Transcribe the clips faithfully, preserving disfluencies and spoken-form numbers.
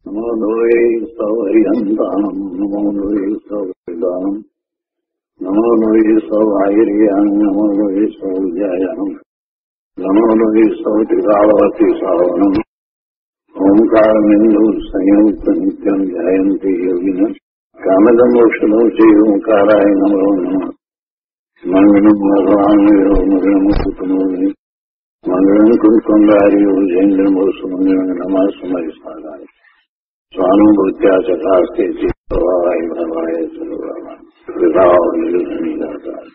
નમો લોહે સૌહરિહંતાણમ નમો લોહે સૌદાનમ નમો લોહે સૌઆયર્યાણ નમો લોહે સૌજાયાણમ નમો લોહે સૌત્રિકાળવતી સાવનમ ઓમકારમિંદુ સંયુક્ત નિત્યમ ધ્યાયંતિ યોગિન કામદમોક્ષદો છે ઓમકારાય નમો નમઃ મંગલમ ભગવાન મંગલમ કુટુંબી મંગલમ કુંકુંડાર્યો જૈન્દ્રમો સુમંગલમ નમઃ સમય સાગાય સ્વાનુભૂત્યા ચકાસ્તે ચિત્તવાય ભવાય સર્વમાં વિભાવ નિર્ધની દાતા.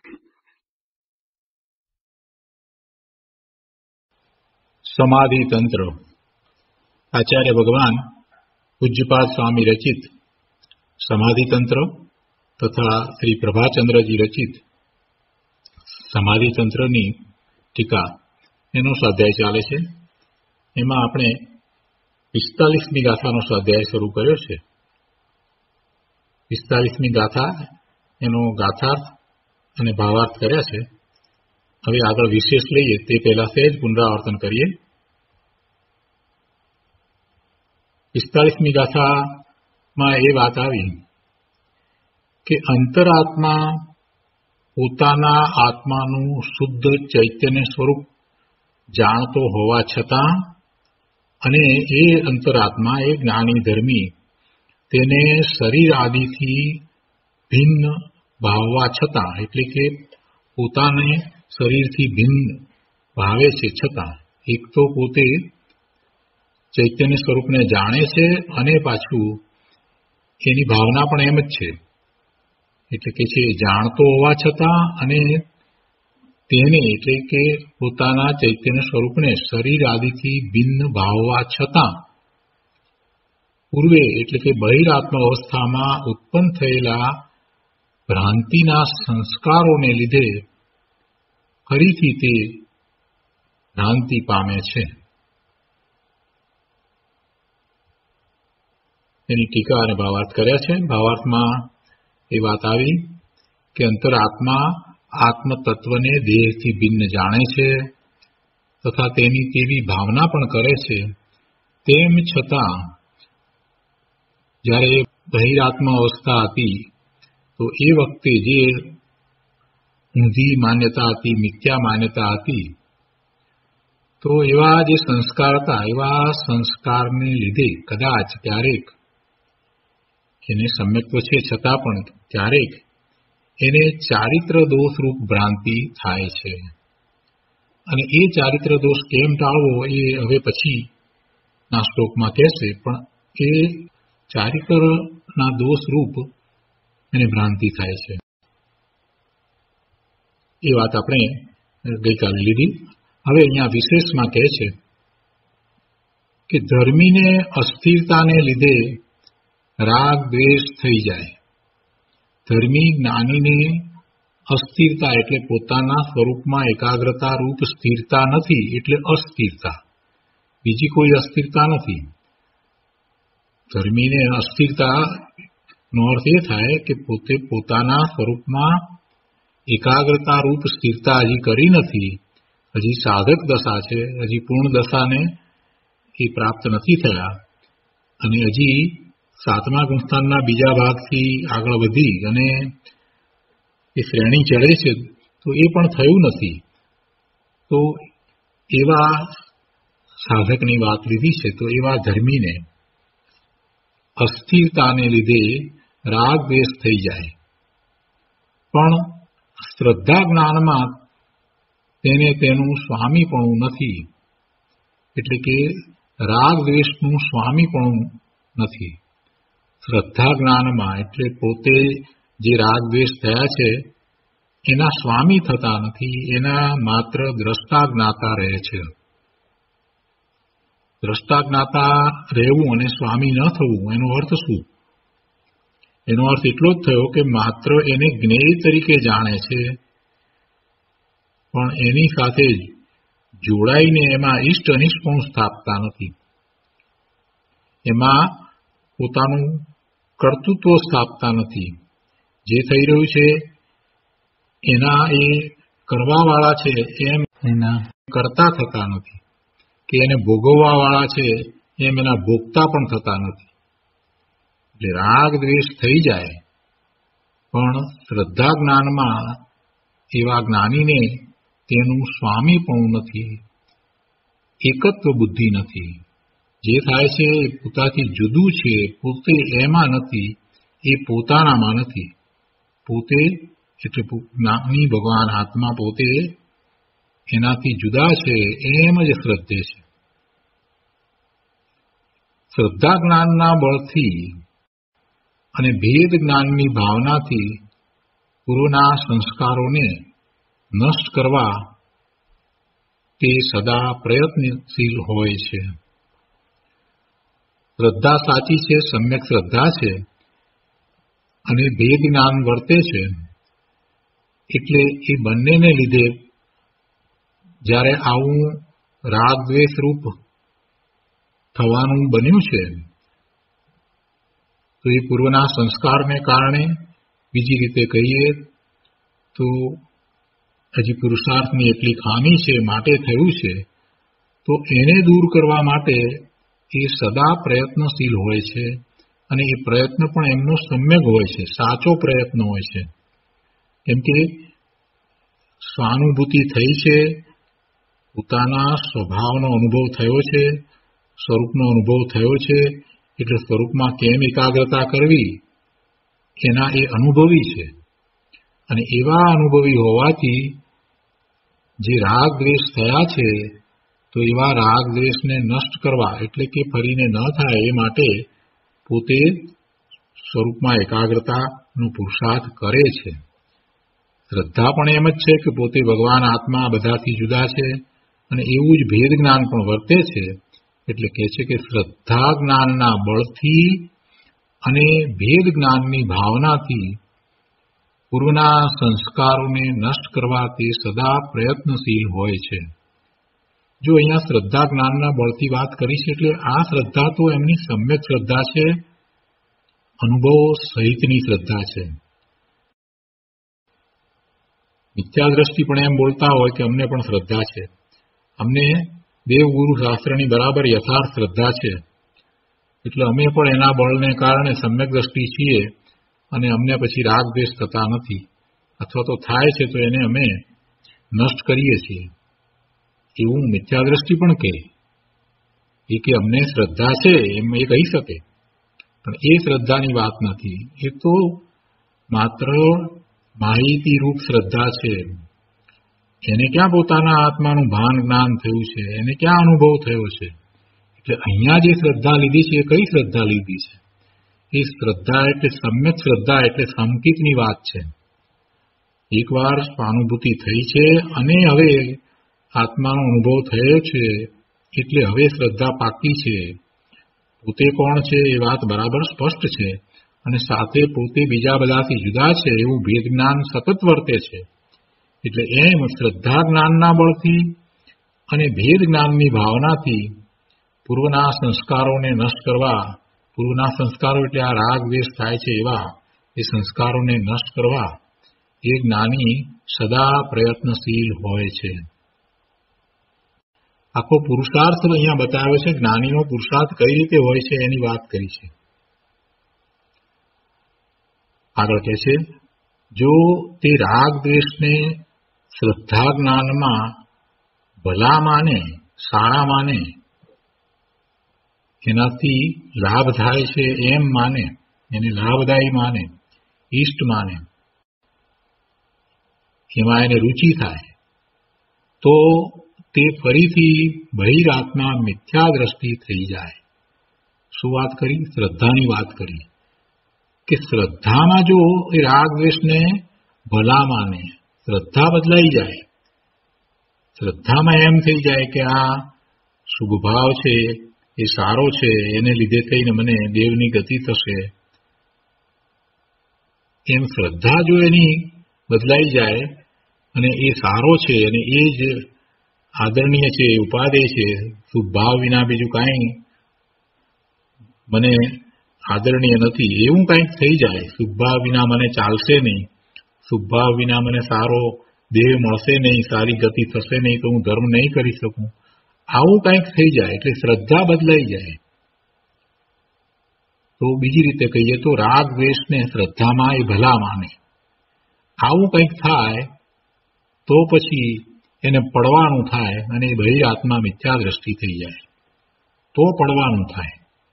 સમાધિ તંત્ર આચાર્ય ભગવાન પૂજ્યપાદ સ્વામી રચિત સમાધિ તંત્ર તથા શ્રી પ્રભાચંદ્રજી રચિત સમાધિ તંત્રની ટીકા એનો સ્વાધ્યાય ચાલે છે. એમાં આપણે પિસ્તાલીસમી ગાથાનો સ્વાધ્યાય શરૂ કર્યો છે. પિસ્તાલીસમી ગાથા એનો ગાથાર્થ અને ભાવાર્થ કર્યા છે. હવે આગળ વિશેષ લઈએ તે પહેલા સહેજ પુનરાવર્તન કરીએ. પિસ્તાલીસમી ગાથામાં એ વાત આવી કે અંતરાત્મા પોતાના આત્માનું શુદ્ધ ચૈતન્ય સ્વરૂપ જાણતો હોવા છતાં અને એ અંતરાત્મા એ જ્ઞાની ધર્મી તેને શરીર આદિથી ભિન્ન ભાવવા છતાં એટલે કે પોતાને શરીરથી ભિન્ન ભાવે છે છતાં એક તો પોતે ચૈતન્ય સ્વરૂપને જાણે છે અને પાછું એની ભાવના પણ એમ જ છે. એટલે કે છે જાણતો હોવા છતાં અને તેને એટલે કે પોતાના ચૈતન્ય સ્વરૂપને શરીર આદિથી ભિન્ન ભાવવા છતાં પૂર્વે એટલે કે બહિરાત્મ અવસ્થામાં ઉત્પન્ન થયેલા ભ્રાંતિના સંસ્કારોને લીધે ફરીથી તે ભ્રાંતિ પામે છે. એની ટીકા અને ભાવાર્થ કર્યા છે. ભાવાર્થમાં એ વાત આવી કે અંતરાત્મા આત્મ તત્વને દેહથી ભિન્ન જાણે છે તથા તેની તેવી ભાવના પણ કરે છે. તેમ છતાં જ્યારે બહિરાત્મ અવસ્થા હતી તો એ વખતે જે ઊંધી માન્યતા હતી, મિથ્યા માન્યતા હતી, તો એવા જે સંસ્કાર હતા એવા સંસ્કારને લીધે કદાચ ક્યારેક એને સમ્યક્ત્વ છે છતાં પણ ક્યારેક એને ચારિત્ર દોષરૂપ ભ્રાંતિ થાય છે. અને એ ચારિત્ર દોષ કેમ ટાળવો એ હવે પછીના શ્લોકમાં કહેશે. પણ એ ચારિત્રના દોષરૂપ એને ભ્રાંતિ થાય છે. એ વાત આપણે ગઈકાલે લીધી. હવે અહીંયા વિશેષમાં કહે છે કે ધર્મીને અસ્થિરતાને લીધે રાગ દ્વેષ થઈ જાય. ધર્મી જ્ઞાનીને અસ્થિરતા એટલે પોતાના સ્વરૂપમાં એકાગ્રતા રૂપ સ્થિરતા નથી એટલે અસ્થિરતા, બીજી કોઈ અસ્થિરતા નથી. ધર્મીને અસ્થિરતા નો અર્થ એ થાય કે પોતે પોતાના સ્વરૂપમાં એકાગ્રતા રૂપ સ્થિરતા હજી કરી નથી, હજી સાધક દશા છે, હજી પૂર્ણ દશાને એ પ્રાપ્ત નથી થયા અને હજી સાતમા ગુણસ્થાનના બીજા ભાગથી આગળ વધી અને એ શ્રેણી ચડે છે તો એ પણ થયું નથી. તો એવા સાધકની વાત લીધી છે. તો એવા ધર્મીને અસ્થિરતાને લીધે રાગ દ્વેષ થઈ જાય, પણ શ્રદ્ધા જ્ઞાનમાં તેને તેનું સ્વામીપણું નથી. એટલે કે રાગ દ્વેષનું સ્વામીપણું નથી. શ્રદ્ધા જ્ઞાનમાં એટલે પોતે જે રાગ દ્વેષ થયા છે એના સ્વામી થતા નથી, એના માત્ર દ્રષ્ટા જ્ઞાતા રહે છે. દ્રષ્ટા જ્ઞાતા રહેવું અને સ્વામી ન થવું એનો અર્થ શું? એનો અર્થ એટલો જ થયો કે માત્ર એને જ્ઞેય તરીકે જાણે છે પણ એની સાથે જોડાઈને એમાં ઇષ્ટ અનિષ્ટપણું સ્થાપતા નથી. એમાં પોતાનું કર્તૃત્વ સ્થાપતા નથી. જે થઈ રહ્યું છે એના એ કરવાવાળા છે એમ એના કરતા થતા નથી, કે એને ભોગવવાવાળા છે એમ એના ભોગતા પણ થતા નથી. એટલે રાગ દ્વેષ થઈ જાય, પણ શ્રદ્ધા જ્ઞાનમાં એવા જ્ઞાનીને તેનું સ્વામીપણું નથી, એકત્વ બુદ્ધિ નથી. જે થાય છે એ પોતાથી જુદું છે, પોતે એમાં નથી, એ પોતાનામાં નથી. પોતે એટલે જ્ઞાની ભગવાન આત્મા પોતે એનાથી જુદા છે એમ જ શ્રદ્ધે છે. શ્રદ્ધા જ્ઞાનના બળથી અને ભેદ જ્ઞાનની ભાવનાથી પૂર્વના સંસ્કારોને નષ્ટ કરવા તે સદા પ્રયત્નશીલ હોય છે. શ્રદ્ધા સાચી છે, સમ્યક શ્રદ્ધા છે અને ભેદ જ્ઞાન વર્તે છે, એટલે એ બંનેને લીધે જ્યારે આવું રાગ દ્વેષ રૂપ થવાનું બન્યું છે તો એ પૂર્વના સંસ્કારને કારણે, બીજી રીતે કહીએ તો હજી પુરુષાર્થની એટલી ખામી છે માટે થયું છે. તો એને દૂર કરવા માટે એ સદા પ્રયત્નશીલ હોય છે અને એ પ્રયત્ન પણ એમનો સમ્યક હોય છે, સાચો પ્રયત્ન હોય છે. કેમ કે સ્વાનુભૂતિ થઈ છે, પોતાના સ્વભાવનો અનુભવ થયો છે, સ્વરૂપનો અનુભવ થયો છે, એટલે સ્વરૂપમાં કેમ એકાગ્રતા કરવી એના એ અનુભવી છે. અને એવા અનુભવી હોવાથી જે રાગ દ્વેષ થયા છે તો એવા રાગ દ્વેષને નષ્ટ કરવા એટલે કે ફરીને ન થાય એ માટે પોતે સ્વરૂપમાં એકાગ્રતાનો પુરુષાર્થ કરે છે. શ્રદ્ધા પણ એમ જ છે કે પોતે ભગવાન આત્મા બધાથી જુદા છે અને એવું જ ભેદ જ્ઞાન પણ વર્તે છે. એટલે કહે છે કે શ્રદ્ધા જ્ઞાનના બળથી અને ભેદ જ્ઞાનની ભાવનાથી પૂર્વના સંસ્કારોને નષ્ટ કરવા તે સદા પ્રયત્નશીલ હોય છે. જો અહીંયા શ્રદ્ધા જ્ઞાનના બળથી વાત કરી છે એટલે આ શ્રદ્ધા તો એમની સમ્યક શ્રદ્ધા છે, અનુભવ સહિતની શ્રદ્ધા છે. મિથ્યા દ્રષ્ટિ પણ એમ બોલતા હોય કે અમને પણ શ્રદ્ધા છે, અમને દેવગુરુ શાસ્ત્રની બરાબર યથાર્થ શ્રદ્ધા છે, એટલે અમે પણ એના બળને કારણે સમ્યક દ્રષ્ટિ છીએ અને અમને પછી રાગ દ્વેષ થતા નથી, અથવા તો થાય છે તો એને અમે નષ્ટ કરીએ છીએ. એવું મિથ્યા દ્રષ્ટિ પણ કહે એ કે અમને શ્રદ્ધા છે એમ એ કહી શકે, પણ એ શ્રદ્ધાની વાત નથી. એ તો માત્ર માહિતી રૂપ શ્રદ્ધા છે. એને ક્યાં પોતાના આત્માનું ભાન જ્ઞાન થયું છે, એને ક્યાં અનુભવ થયો છે. એટલે અહીંયા જે શ્રદ્ધા લીધી છે એ કઈ શ્રદ્ધા લીધી છે? એ શ્રદ્ધા એટલે સમ્યક શ્રદ્ધા એટલે સંકિતની વાત છે. એકવાર સ્વાનુભૂતિ થઈ છે અને હવે આત્માનો અનુભવ થયો છે એટલે હવે શ્રદ્ધા પાકી છે. પોતે કોણ છે એ વાત બરાબર સ્પષ્ટ છે અને સાથે પોતે બીજા બધાથી જુદા છે એવું ભેદ જ્ઞાન સતત વર્તે છે. એટલે એમ શ્રદ્ધા જ્ઞાનના બળથી અને ભેદ જ્ઞાનની ભાવનાથી પૂર્વના સંસ્કારોને નષ્ટ કરવા, પૂર્વના સંસ્કારો એટલે આ રાગ દ્વેષ થાય છે એવા એ સંસ્કારોને નષ્ટ કરવા એ જ્ઞાની સદા પ્રયત્નશીલ હોય છે. આખો પુરુષાર્થ અહીંયા બતાવ્યો છે. જ્ઞાનીનો પુરુષાર્થ કઈ રીતે હોય છે એની વાત કરી છે. આગળ કહે છે, જો તે રાગ દ્વેષને શ્રદ્ધા જ્ઞાનમાં ભલા માને, સારા માને, એનાથી લાભ થાય છે એમ માને, એને લાભદાયી માને, ઈષ્ટ માને, એમાં એને રુચિ થાય, તો તે ફરીથી બહિરાત્મા મિથ્યા દ્રષ્ટિ થઈ જાય. શું વાત કરી? શ્રદ્ધાની વાત કરી કે શ્રદ્ધામાં જો એ રાગ દ્વેષને ભલા માને, શ્રદ્ધા બદલાઈ જાય. શ્રદ્ધામાં એમ થઈ જાય કે આ શુભ ભાવ છે, એ સારો છે, એને લીધે થઈને મને દેવની ગતિ થશે. એમ શ્રદ્ધા જો એની બદલાઈ જાય અને એ સારો છે અને એ જ આદરણીય છે, ઉપાદેય છે, શુભ ભાવ વિના બીજું કાંઈ મને આદરણીય નથી, એવું કંઈક થઈ જાય. શુભ ભાવ વિના મને ચાલશે નહીં, શુભ ભાવ વિના મને સારો દેહ મળશે નહીં, સારી ગતિ થશે નહીં, તો હું ધર્મ નહીં કરી શકું, આવું કંઈક થઈ જાય. એટલે શ્રદ્ધા બદલાઈ જાય. તો બીજી રીતે કહીએ તો રાગ દ્વેષને શ્રદ્ધામાં એ ભલા માને. આવું કંઈક થાય તો પછી એને પડવાનું થાય અને એ બહિરાત્મા મિથ્યા દ્રષ્ટિ થઈ જાય તો પડવાનું થાય.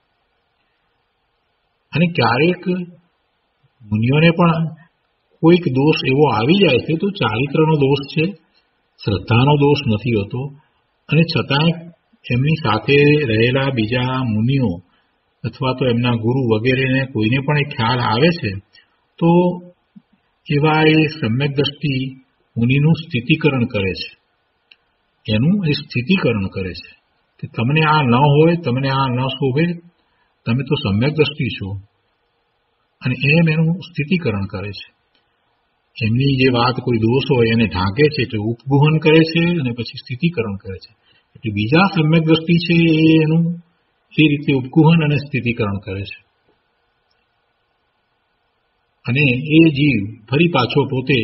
અને ક્યારેક મુનિઓને પણ કોઈક દોષ એવો આવી જાય છે તો ચારિત્રનો દોષ છે, શ્રદ્ધાનો દોષ નથી હોતો, અને છતાંય એમની સાથે રહેલા બીજા મુનિઓ અથવા તો એમના ગુરુ વગેરેને કોઈને પણ એ ખ્યાલ આવે છે તો એવા એ સમ્યક દ્રષ્ટિ મુનિનું સ્થિતિકરણ કરે છે, એનું એ સ્થિતિકરણ કરે છે કે તમને આ ન હોય, તમને આ ન શોભે, તમે તો સમ્યક દ્રષ્ટિ છો, અને એમ એનું સ્થિતિકરણ કરે છે. એમની જે વાત કોઈ દોષ હોય એને ઢાંકે છે એટલે ઉપગુહન કરે છે અને પછી સ્થિતિકરણ કરે છે. એટલે બીજા સમ્યક દ્રષ્ટિ છે એ એનું એ રીતે ઉપગુહન અને સ્થિતિકરણ કરે છે. અને એ જીવ ફરી પાછો પોતે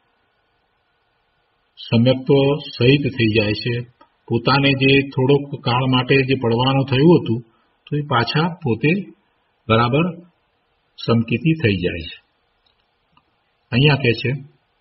સમ્યક્ત્વ સહિત થઈ જાય છે. પોતાને જે થોડોક કાળ માટે જે પડવાનું થયું હતું તો એ પાછા પોતે બરાબર સમકિતી થઈ જાય છે. અહીંયા કહે છે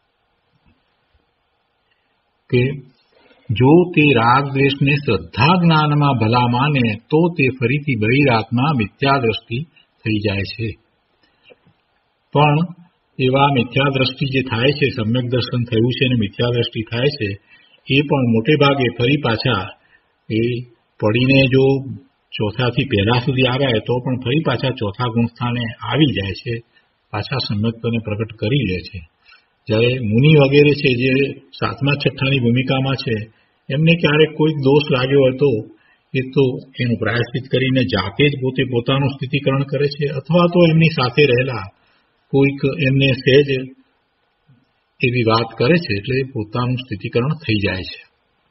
કે જો તે રાગ દ્વેષને શ્રદ્ધા જ્ઞાનમાં ભલા માને તો તે ફરીથી બહિરાત્મા મિથ્યા દ્રષ્ટિ થઈ જાય છે. પણ એવા મિથ્યા દ્રષ્ટિ જે થાય છે, સમ્યક દર્શન થયું છે અને મિથ્યા દ્રષ્ટિ થાય છે, એ પણ મોટે ભાગે ફરી પાછા એ પડીને જો ચોથાથી પહેલા સુધી આવ્યા તો પણ ફરી પાછા ચોથા ગુણસ્થાને આવી જાય છે, પાછા સમ્યક્ત્વને પ્રગટ કરી લે છે. જ્યારે મુનિ વગેરે છે જે સાતમા છઠ્ઠાની ભૂમિકામાં છે એમને ક્યારેક કોઈક દોષ લાગ્યો હોય તો એ તો એનું પ્રાયશ્ચિત કરીને જાતે જ પોતે પોતાનું સ્થિતિકરણ કરે છે, અથવા તો એમની સાથે રહેલા કોઈક એમને સહેજ એવી વાત કરે છે એટલે પોતાનું સ્થિતિકરણ થઈ જાય છે.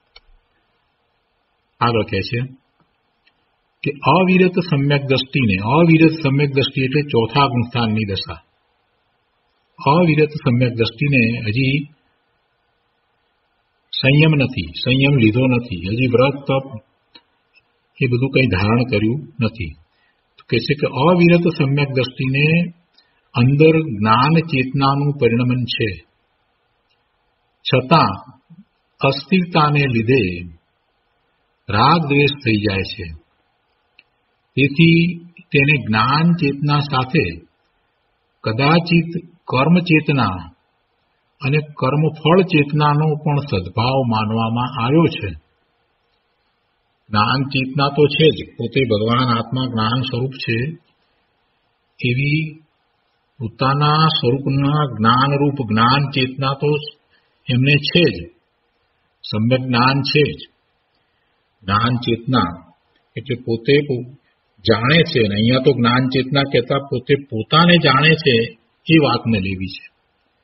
આગળ કહે છે કે અવિરત સમ્યક દ્રષ્ટિને, અવિરત સમ્યક દ્રષ્ટિ એટલે ચોથા ગુણસ્થાનની દશા. અવિરત સમ્યક દ્રષ્ટિને હજી સંયમ નથી, સંયમ લીધો નથી, હજી વ્રત તપ એ બધું કંઈ ધારણ કર્યું નથી. કહે છે કે અવિરત સમ્યક દ્રષ્ટિને અંદર જ્ઞાન ચેતનાનું પરિણમન છે, છતાં અસ્થિરતાને લીધે રાગ દ્વેષ થઈ જાય છે. તેથી તેને જ્ઞાન ચેતના સાથે કદાચિત કર્મ ચેતના અને કર્મફળ ચેતનાનો પણ સદભાવ માનવામાં આવ્યો છે. જ્ઞાન ચેતના તો છે જ, પોતે ભગવાન આત્મા જ્ઞાન સ્વરૂપ છે એવી પોતાના સ્વરૂપના જ્ઞાનરૂપ જ્ઞાન ચેતના તો એમને છે જ, સમ્યક જ્ઞાન છે જ. જ્ઞાન ચેતના એટલે પોતે જાણે છે, અને અહીંયા તો જ્ઞાન ચેતના કહેતા પોતે પોતાને જાણે છે એ વાતને લેવી છે.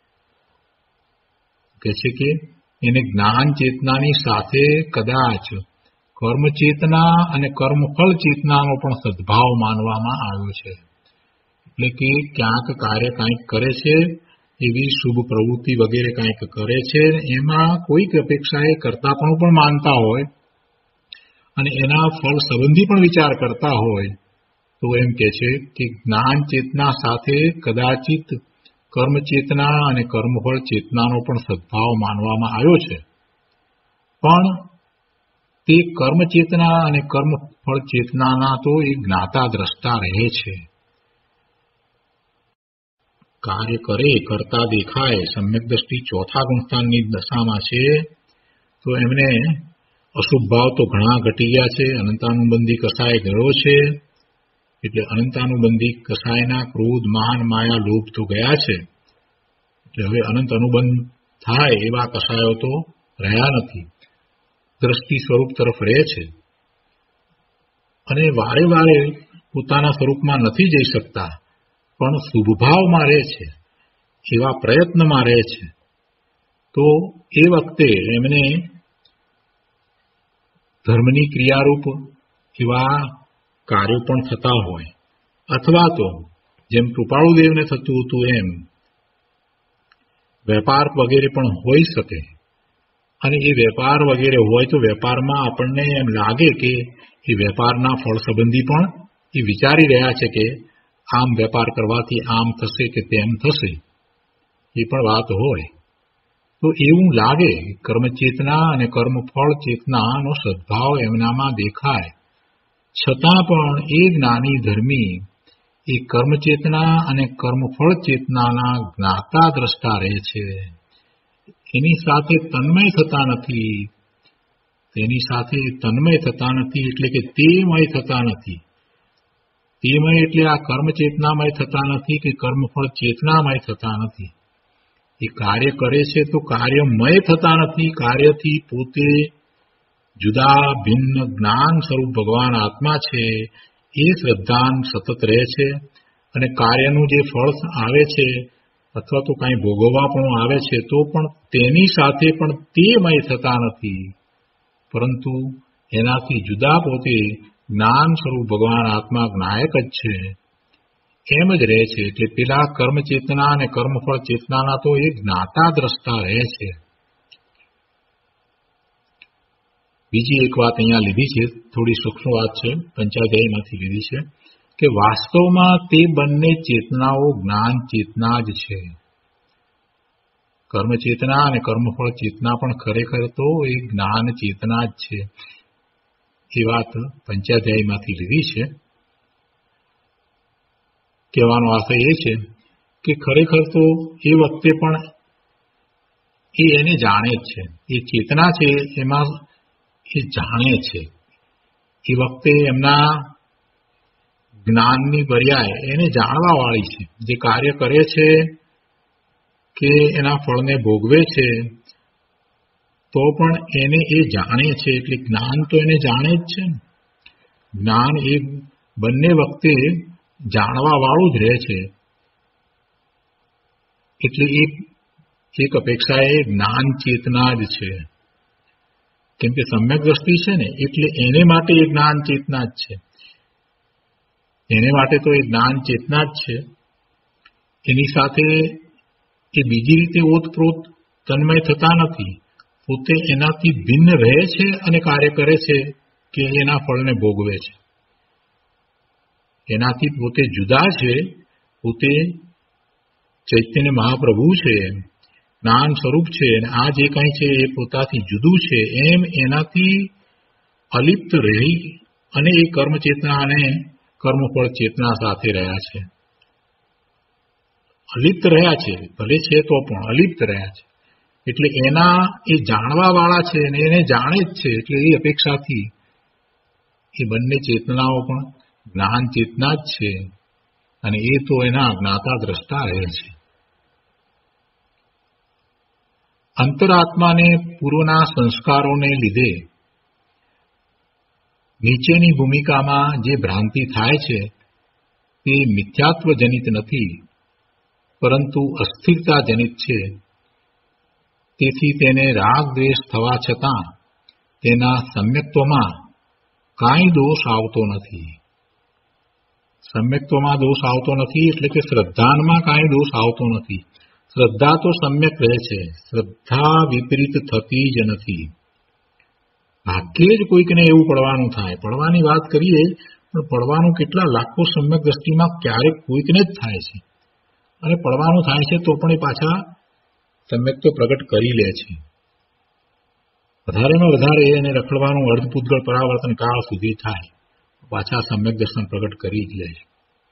કહે છે કે એને જ્ઞાન ચેતનાની સાથે કદાચ કર્મ ચેતના અને કર્મફળ ચેતનાનો પણ સદભાવ માનવામાં આવ્યો છે. એટલે કે ક્યાંક કાર્ય કાંઈક કરે છે, એવી શુભ પ્રવૃત્તિ વગેરે કાંઈક કરે છે, એમાં કોઈક અપેક્ષાએ કરતાપણું પણ માનતા હોય અને એના ફળ સંબંધી પણ વિચાર કરતા હોય તો એમ કહે છે કે જ્ઞાન ચેતના સાથે કદાચિત કર્મ ચેતના અને કર્મફળ ચેતનાનો પણ સદભાવ માનવામાં આવ્યો છે, પણ તે કર્મ ચેતના અને કર્મફળ ચેતનાના તો એ જ્ઞાતા દ્રષ્ટા રહે છે. કાર્ય કરે, કરતા દેખાય, સમ્યક દ્રષ્ટિ ચોથા ગુણસ્થાનની દશામાં છે તો એમને અશુભ ભાવ તો ઘણા ઘટી ગયા છે. અનંતાનુબંધી કસાય ગયો છે, એટલે અનંતાનુબંધી કસાયના ક્રોધ, માન, માયા, લોભ તો ગયા છે. એટલે હવે અનંત અનુબંધ થાય એવા કસાયો તો રહ્યા નથી, દ્રષ્ટિ સ્વરૂપ તરફ રહે છે. અને વારે વારે પોતાના સ્વરૂપમાં નથી જઈ શકતા, પણ શુભભાવમાં રહે છે, એવા પ્રયત્નમાં રહે છે. તો એ વખતે એમને ધર્મની ક્રિયારૂપ એવા કાર્યો પણ થતા હોય, અથવા તો જેમ કૃપાળુદેવને થતું હતું એમ વેપાર વગેરે પણ હોઈ શકે. અને એ વેપાર વગેરે હોય તો વેપારમાં આપણને એમ લાગે કે એ વેપારના ફળ સંબંધી પણ એ વિચારી રહ્યા છે કે આમ વેપાર કરવાથી આમ થશે કે તેમ થશે, એ પણ વાત હોય તો એવું લાગે કર્મચેતના અને કર્મફળ ચેતનાનો સદભાવ એમનામાં દેખાય, છતાં પણ એ જ્ઞાની ધર્મી એ કર્મચેતના અને કર્મફળ ચેતનાના જ્ઞાતા દ્રષ્ટા રહે છે. એની સાથે તન્મય થતા નથી. તેની સાથે તન્મય થતા નથી એટલે કે તેમય થતા નથી. તેમય એટલે આ કર્મચેતનામય થતા નથી કે કર્મફળ ચેતનામય થતા નથી. એ કાર્ય કરે છે તો કાર્યમય થતા નથી. કાર્યથી પોતે જુદા ભિન્ન જ્ઞાન સ્વરૂપ ભગવાન આત્મા છે એ શ્રદ્ધાન સતત રહે છે, અને કાર્યનું જે ફળ આવે છે અથવા તો કાંઈ ભોગવવા પણ આવે છે તો પણ તેની સાથે પણ તેમય થતા નથી, પરંતુ એનાથી જુદા પોતે જ્ઞાન સ્વરૂપ ભગવાન આત્મા જ્ઞાયક જ છે એમ જ રહે છે. એટલે પેલા કર્મ ચેતના અને કર્મફળ ચેતનાના તો એ જ્ઞાતા દ્રષ્ટા રહે છે. બીજી એક વાત અહીંયા લીધી છે, થોડી સૂક્ષ્મ વાત છે, પંચાધ્યાયમાંથી લીધી છે કે વાસ્તવમાં તે બંને ચેતનાઓ જ્ઞાન ચેતના જ છે. કર્મ ચેતના અને કર્મફળ ચેતના પણ ખરેખર તો એ જ્ઞાન ચેતના જ છે. એ વાત પંચાધ્યાયમાંથી લીધી છે. કહેવાનો આશય એ છે કે ખરેખર તો એ વખતે પણ એ એને જાણે જ છે. એ ચેતના છે એમાં એ જાણે છે. એ વખતે એમના જ્ઞાનની પર્યાય એને જાણવા વાળી છે. જે કાર્ય કરે છે કે એના ફળને ભોગવે છે તો પણ એને એ જાણે છે. એટલે જ્ઞાન તો એને જાણે જ છે. જ્ઞાન એ બંને વખતે જાણવા વાળું જ રહે છે. એટલે એક અપેક્ષા એ જ્ઞાન ચેતના જ છે. કેમ કે સમ્યક દ્રષ્ટિ છે ને, એટલે એને માટે એ જ્ઞાન ચેતના જ છે. એને માટે તો એ જ્ઞાન ચેતના જ છે. એની સાથે એ બીજી રીતે ઓતપ્રોત તન્મય થતા નથી. પોતે એનાથી ભિન્ન રહે છે અને કાર્ય કરે છે કે એના ફળને ભોગવે છે. એનાથી પોતે જુદા છે. પોતે ચૈતન્ય મહાપ્રભુ છે, જ્ઞાન સ્વરૂપ છે, અને આ જે કંઈ છે એ પોતાથી જુદું છે એમ એનાથી અલિપ્ત રહી અને એ કર્મચેતના અને કર્મફળ ચેતના સાથે રહ્યા છે. અલિપ્ત રહ્યા છે, ભલે છે તો પણ અલિપ્ત રહ્યા છે. એટલે એના એ જાણવા વાળા છે અને એને જાણે જ છે. એટલે એ અપેક્ષાથી એ બંને ચેતનાઓ પણ જ્ઞાન ચેતના જ છે અને એ તો એના જ્ઞાતા દ્રષ્ટા રહે છે. અંતરાત્માને પૂર્વના સંસ્કારોને લીધે નીચેની ભૂમિકામાં જે ભ્રાંતિ થાય છે તે મિથ્યાત્વજનિત નથી, પરંતુ અસ્થિરતાજનિત છે. તેથી તેને રાગ દ્વેષ થવા છતાં તેના સમ્યક્ત્વમાં કાંઈ દોષ આવતો નથી. સમ્યક્ત્વમાં દોષ આવતો નથી એટલે કે શ્રદ્ધાનમાં કાંઈ દોષ આવતો નથી. શ્રદ્ધા તો સમ્યક રહે છે. શ્રદ્ધા વિપરીત થતી જ નથી. ભાગ્યે જ કોઈકને એવું પડવાનું થાય. પડવાની વાત કરીએ પણ પડવાનું કેટલા લાખો સમ્યક દ્રષ્ટિમાં ક્યારેક કોઈકને જ થાય છે, અને પડવાનું થાય છે તો પણ એ પાછા સમ્યક્ત્વ પ્રગટ કરી લે છે. વધારેમાં વધારે એને રખડવાનું અર્ધપૂતગળ પરાવર્તન કાળ સુધી થાય, પાછા સમ્યક દર્શન પ્રગટ કરી જ લે છે.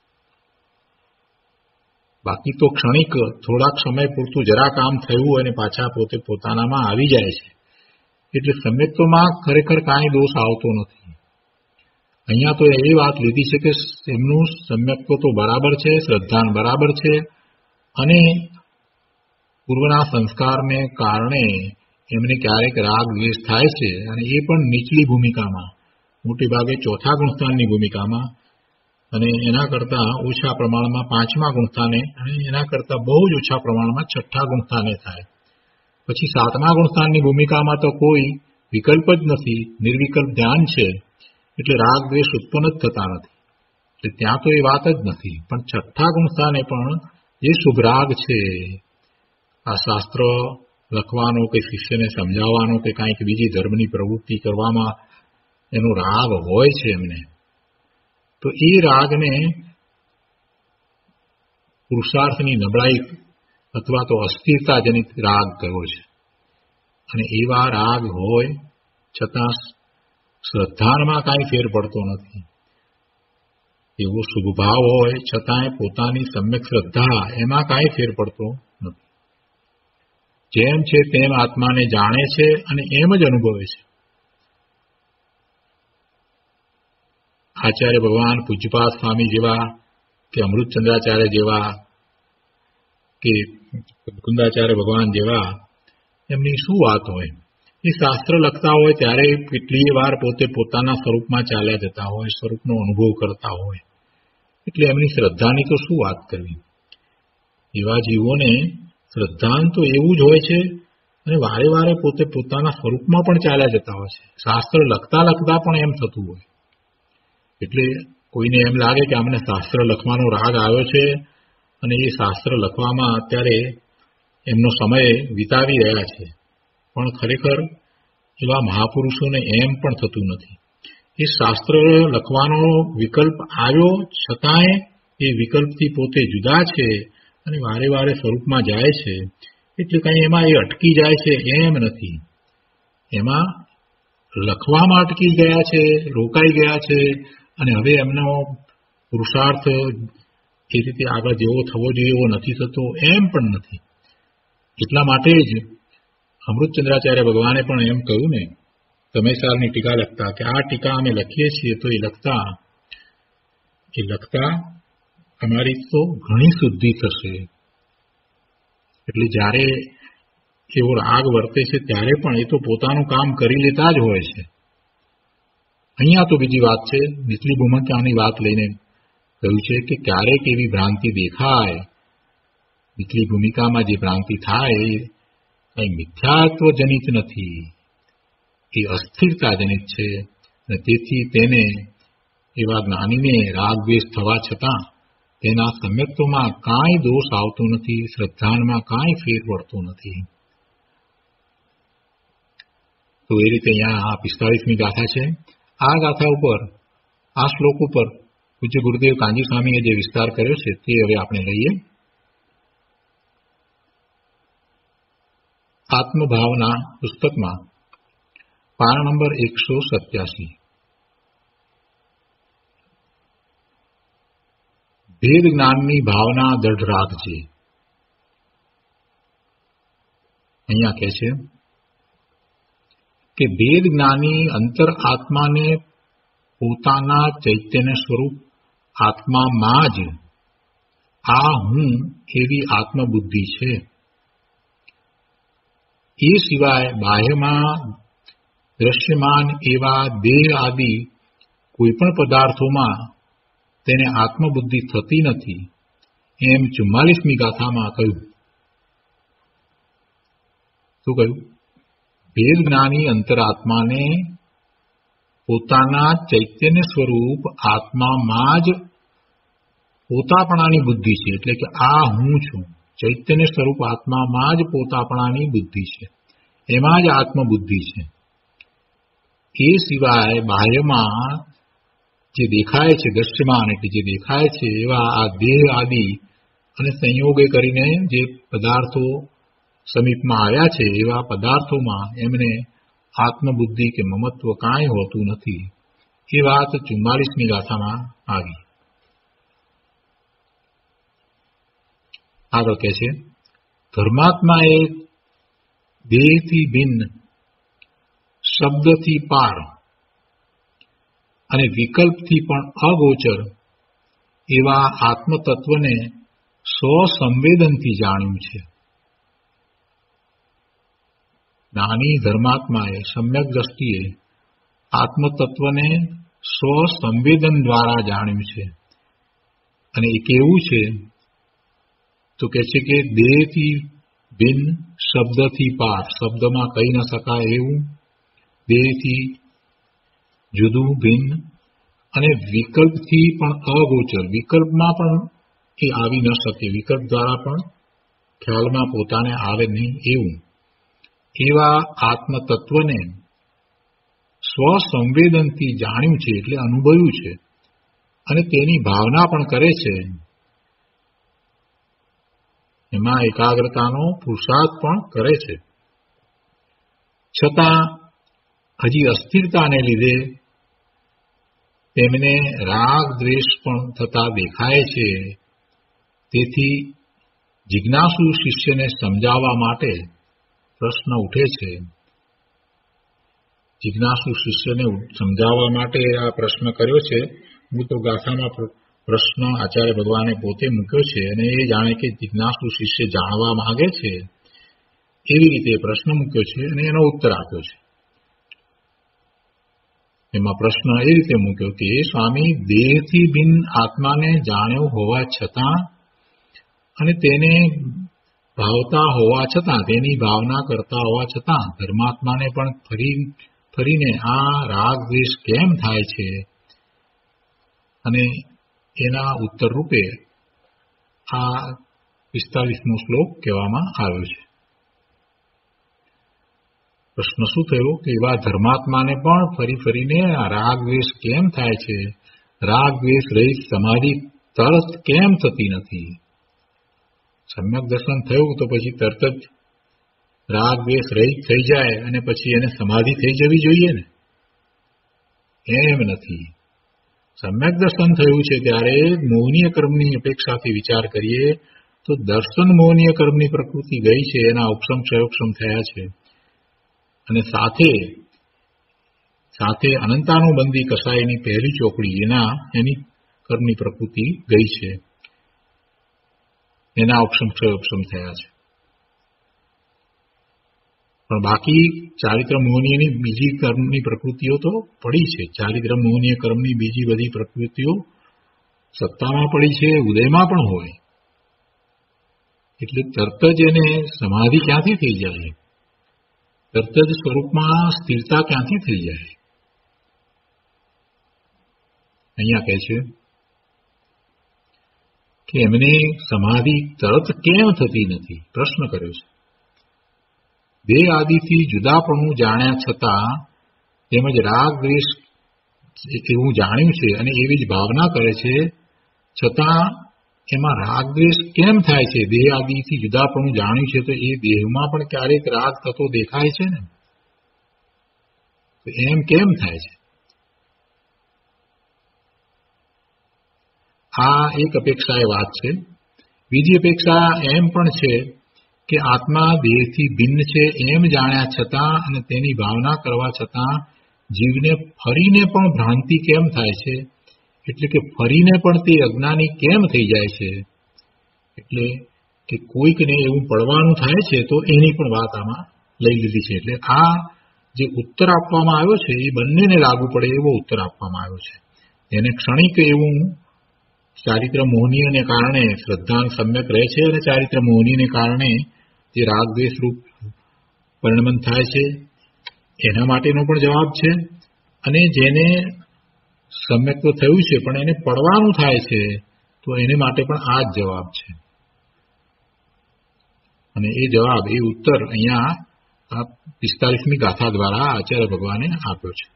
બાકી તો ક્ષણિક થોડાક સમય પૂરતું જરા કામ થયું અને પાછા પોતે પોતાનામાં આવી જાય છે. એટલે સમ્યક્ત્વમાં ખરેખર કાંઈ દોષ આવતો નથી. અહીંયા તો એ વાત લીધી છે કે એમનું સમ્યક્ત્વ તો બરાબર છે, શ્રદ્ધાન બરાબર છે, અને પૂર્વના સંસ્કારને કારણે એમને ક્યારેક રાગ દ્વેષ થાય છે, અને એ પણ નીચલી ભૂમિકામાં, મોટી ભાગે ચોથા ગુણસ્થાનની ભૂમિકામાં, અને એના કરતાં ઓછા પ્રમાણમાં પાંચમા ગુણસ્થાને, અને એના કરતાં બહુ જ ઓછા પ્રમાણમાં છઠ્ઠા ગુણસ્થાને થાય. પછી સાતમા ગુણસ્થાનની ભૂમિકામાં તો કોઈ વિકલ્પ જ નથી, નિર્વિકલ્પ ધ્યાન છે. એટલે રાગ દ્વેષ ઉત્પન્ન જ થતા નથી. એટલે ત્યાં તો એ વાત જ નથી. પણ છઠ્ઠા ગુણસ્થાને પણ જે શુભ રાગ છે, આ શાસ્ત્ર લખવાનો કે શિષ્યને સમજાવવાનો કે કાંઈક બીજી ધર્મની પ્રવૃત્તિ કરવામાં એનો રાગ હોય છે એમને, તો એ રાગને પુરુષાર્થની નબળાઈ અથવા તો અસ્થિરતાજનિત રાગ કયો છે. અને એવા રાગ હોય છતાં શ્રદ્ધામાં કાંઈ ફેર પડતો નથી. એવો શુભ ભાવ હોય છતાંય પોતાની સમ્યક શ્રદ્ધા એમાં કાંઈ ફેર પડતો નથી. જેમ છે તેમ આત્માને જાણે છે અને એમ જ અનુભવે છે. આચાર્ય ભગવાન પૂજ્યપાદ સ્વામી જેવા કે અમૃતચંદ્રાચાર્ય જેવા કે કુંદાચાર્ય ભગવાન જેવા એમની શું વાત હોય. એ શાસ્ત્ર લખતા હોય ત્યારે કેટલીય વાર પોતે પોતાના સ્વરૂપમાં ચાલ્યા જતા હોય, સ્વરૂપનો અનુભવ કરતા હોય, એટલે એમની શ્રદ્ધાની તો શું વાત કરવી. એવા જીવોને શ્રદ્ધાન તો એવું જ હોય છે અને વારે વારે પોતે પોતાના સ્વરૂપમાં પણ ચાલ્યા જતા હોય છે. શાસ્ત્ર લખતા લખતા પણ એમ થતું હોય. એટલે કોઈને એમ લાગે કે અમને શાસ્ત્ર લખવાનો રાગ આવ્યો છે અને એ શાસ્ત્ર લખવામાં અત્યારે એમનો સમય વિતાવી રહ્યા છે, પણ ખરેખર એવા મહાપુરુષોને એમ પણ થતું નથી. એ શાસ્ત્ર લખવાનો વિકલ્પ આવ્યો છતાંય એ વિકલ્પથી પોતે જુદા છે અને વારે વારે સ્વરૂપમાં જાય છે. એટલે કંઈ એમાં એ અટકી જાય છે એમ નથી. એમાં લખવામાં અટકી ગયા છે, રોકાઈ ગયા છે અને હવે એમનો પુરુષાર્થ એ રીતે આગળ જેવો થવો જોઈએ એવો નથી થતો એમ પણ નથી. એટલા માટે જ અમૃતચંદ્રાચાર્ય ભગવાને પણ એમ કહ્યું ને તમેસારની ટીકા લખતા કે આ ટીકા અમે લખીએ છીએ તો એ લખતા એ લખતા અમારી તો ઘણી શુદ્ધિ થશે. એટલે જ્યારે એવો રાગ વર્તે છે ત્યારે પણ એ તો પોતાનું કામ કરી લેતા જ હોય છે. અહીંયા તો બીજી વાત છે. નીચલી ભૂમિકાની વાત લઈને કહ્યું છે કે ક્યારેક એવી ભ્રાંતિ દેખાય, નીચલી ભૂમિકામાં જે ભ્રાંતિ થાય એ કંઈ મિથ્યાત્વજનિત નથી, એ અસ્થિરતાજનિત છે અને તેથી તેને એવા જ્ઞાનીને રાગદ્વેષ થવા છતાં તેના સમ્યક્ત્વમાં કાંઈ દોષ આવતો નથી, શ્રદ્ધાનમાં કાંઈ ફેર પડતો નથી. તો એ રીતે અહીંયા આ પિસ્તાળીસમી ગાથા છે. આ ગાથા ઉપર, આ શ્લોક ઉપર પૂજ્ય ગુરુદેવ કાંજી સ્વામીએ જે વિસ્તાર કર્યો છે તે હવે આપણે લઈએ. આત્મભાવના પુસ્તકમાં પાના નંબર એકસો સત્યાસી ભેદ જ્ઞાનની ભાવના દઢ રાખજે. અહીંયા કહે છે કે ભેદ જ્ઞાની અંતર આત્માને પોતાના ચૈતન્ય સ્વરૂપ આત્મામાં જ આ હું એવી આત્મબુદ્ધિ છે. એ સિવાય બાહ્યમાં દ્રશ્યમાન એવા દેહ આદિ કોઈ પણ પદાર્થોમાં તેને આત્મબુદ્ધિ થતી નથી એમ ચુમ્માલીસમી ગાથામાં કહ્યું. શું કહ્યું? ભેદ જ્ઞાની અંતરાત્માને પોતાના ચૈતન્ય સ્વરૂપ આત્મામાં જ પોતાપણાની બુદ્ધિ છે. એટલે કે આ હું છું, ચૈતન્ય સ્વરૂપ આત્મામાં જ પોતાપણાની બુદ્ધિ છે, એમાં જ આત્મબુદ્ધિ છે. એ સિવાય બાહ્યમાં જે દેખાય છે, દ્રશ્યમાન એટલે જે દેખાય છે એવા આ દેહ આદિ અને સંયોગે કરીને જે પદાર્થો સમીપમાં આવ્યા છે એવા પદાર્થોમાં એમને આત્મબુદ્ધિ કે મમત્વ કાંઈ હોતું નથી. એ વાત ચુમ્માલીસમી ગાથામાં આવી. આગળ કહે છે ધર્માત્મા એ દેહથી ભિન્ન, શબ્દથી પાર અને વિકલ્પથી પણ અગોચર એવા આત્મતત્વને સ્વસંવેદનથી જાણ્યું છે. જ્ઞાની ધર્માત્માએ સમ્યક દ્રષ્ટિએ આત્મતત્વને સ્વસંવેદન દ્વારા જાણ્યું છે. અને એ કેવું છે તો કહે છે કે દેહથી ભિન્ન, શબ્દથી પાર, શબ્દમાં કહી ન શકાય એવું, દેહથી જુદું ભિન્ન અને વિકલ્પથી પણ અગોચર, વિકલ્પમાં પણ એ આવી ન શકે, વિકલ્પ દ્વારા પણ ખ્યાલમાં પોતાને આવે નહીં એવું એવા આત્મતત્વને સ્વસંવેદનથી જાણ્યું છે એટલે અનુભવ્યું છે અને તેની ભાવના પણ કરે છે. એમાં એકાગ્રતાનો પુરુષાર્થ પણ કરે છે. છતાં હજી અસ્થિરતાને લીધે તેમને રાગ દ્વેષ પણ થતા દેખાય છે. તેથી જિજ્ઞાસુ શિષ્યને સમજાવવા માટે પ્રશ્ન ઉઠે છે. જિજ્ઞાસુ શિષ્યને સમજાવવા માટે આ પ્રશ્ન કર્યો છે. હું તો ગાથામાં પ્રશ્ન આચાર્ય ભગવાને પોતે મૂક્યો છે અને એ જાણે કે જિજ્ઞાસુ શિષ્ય જાણવા માંગે છે એવી રીતે પ્રશ્ન મૂક્યો છે અને એનો ઉત્તર આપ્યો છે. એમાં પ્રશ્ન એ રીતે મૂક્યો કે સ્વામી, દેહથી ભિન્ન આત્માને જાણ્યો હોવા છતાં અને તેને ભાવતા હોવા છતાં, તેની ભાવના કરતા હોવા છતાં ધર્માત્માને પણ ફરી ફરીને આ રાગ દ્વેષ કેમ થાય છે? અને એના ઉત્તર રૂપે આ પિસ્તાલીસમો શ્લોક કહેવામાં આવ્યો છે. પ્રશ્ન શું થયો કે એવા ધર્માત્માને પણ ફરી ફરીને આ રાગ દ્વેષ કેમ થાય છે? રાગ દ્વેષ રહિત સમાધિ તરત કેમ થતી નથી? સમ્યક દર્શન થયું તો પછી તરત જ રાગ દ્વેષ રહિત થઈ જાય અને પછી એને સમાધિ થઈ જવી જોઈએ ને? એમ નથી. સમ્યક દર્શન થયું છે ત્યારે મોહનીય કર્મની અપેક્ષાથી વિચાર કરીએ તો દર્શન મોહનીય કર્મની પ્રકૃતિ ગઈ છે, એના ઉપશમ ક્ષયોક્ષમ થયા છે અને સાથે સાથે અનંતાનુબંધી કસાયની પહેલી ચોપડી એના એની કર્મની પ્રકૃતિ ગઈ છે, એના ઉપશમ ક્ષયોક્ષમ થયા છે. પણ બાકી ચારિત્ર મોહનીયની બીજી કર્મની પ્રકૃતિઓ તો પડી છે. ચારિત્ર મોહનીય કર્મની બીજી બધી પ્રકૃતિઓ સત્તામાં પડી છે, ઉદયમાં પણ હોય. એટલે તરત જ એને સમાધિ ક્યાંથી થઈ જાય? તરત જ સ્વરૂપમાં સ્થિરતા ક્યાંથી થઈ જાય? અહીંયા કહે છે કે એમને સમાધિ તરત કેમ થતી નથી? પ્રશ્ન કર્યો છે. દેહ આદિથી જુદાપણું જાણ્યા છતાં તેમજ રાગ દ્વેષ એવું જાણ્યું છે અને એવી જ ભાવના કરે છે, છતાં એમાં રાગ દ્વેષ કેમ થાય છે? દેહ આદિથી જુદાપણું જાણ્યું છે તો એ દેહમાં પણ ક્યારેક રાગ થતો દેખાય છે ને? તો એમ કેમ થાય છે? આ એક અપેક્ષા એ વાત છે. બીજી અપેક્ષા એમ પણ છે કે આત્મા દેહથી ભિન્ન છે એમ જાણ્યા છતાં અને તેની ભાવના કરવા છતાં જીવને ફરીને પણ ભ્રાંતિ કેમ થાય છે? એટલે કે ફરીને પણ તે અજ્ઞાની કેમ થઈ જાય છે? એટલે કે કોઈકને એવું પડવાનું થાય છે તો એની પણ વાત આમાં લઈ લીધી છે. એટલે આ જે ઉત્તર આપવામાં આવ્યો છે એ બંનેને લાગુ પડે એવો ઉત્તર આપવામાં આવ્યો છે. એને ક્ષણિક એવું ચારિત્ર મોહનીયને કારણે શ્રદ્ધા સમ્યક રહે છે અને ચારિત્ર મોહનીયને કારણે જે રાગ દ્વેષ રૂપ પરિણમન થાય છે એના માટેનો પણ જવાબ છે. અને જેને સમ્યક તો થયું છે પણ એને પડવાનું થાય છે તો એને માટે પણ આ જ જવાબ છે. અને એ જવાબ, એ ઉત્તર અહીંયા આ પિસ્તાલીસમી ગાથા દ્વારા આચાર્ય ભગવાને આપ્યો છે.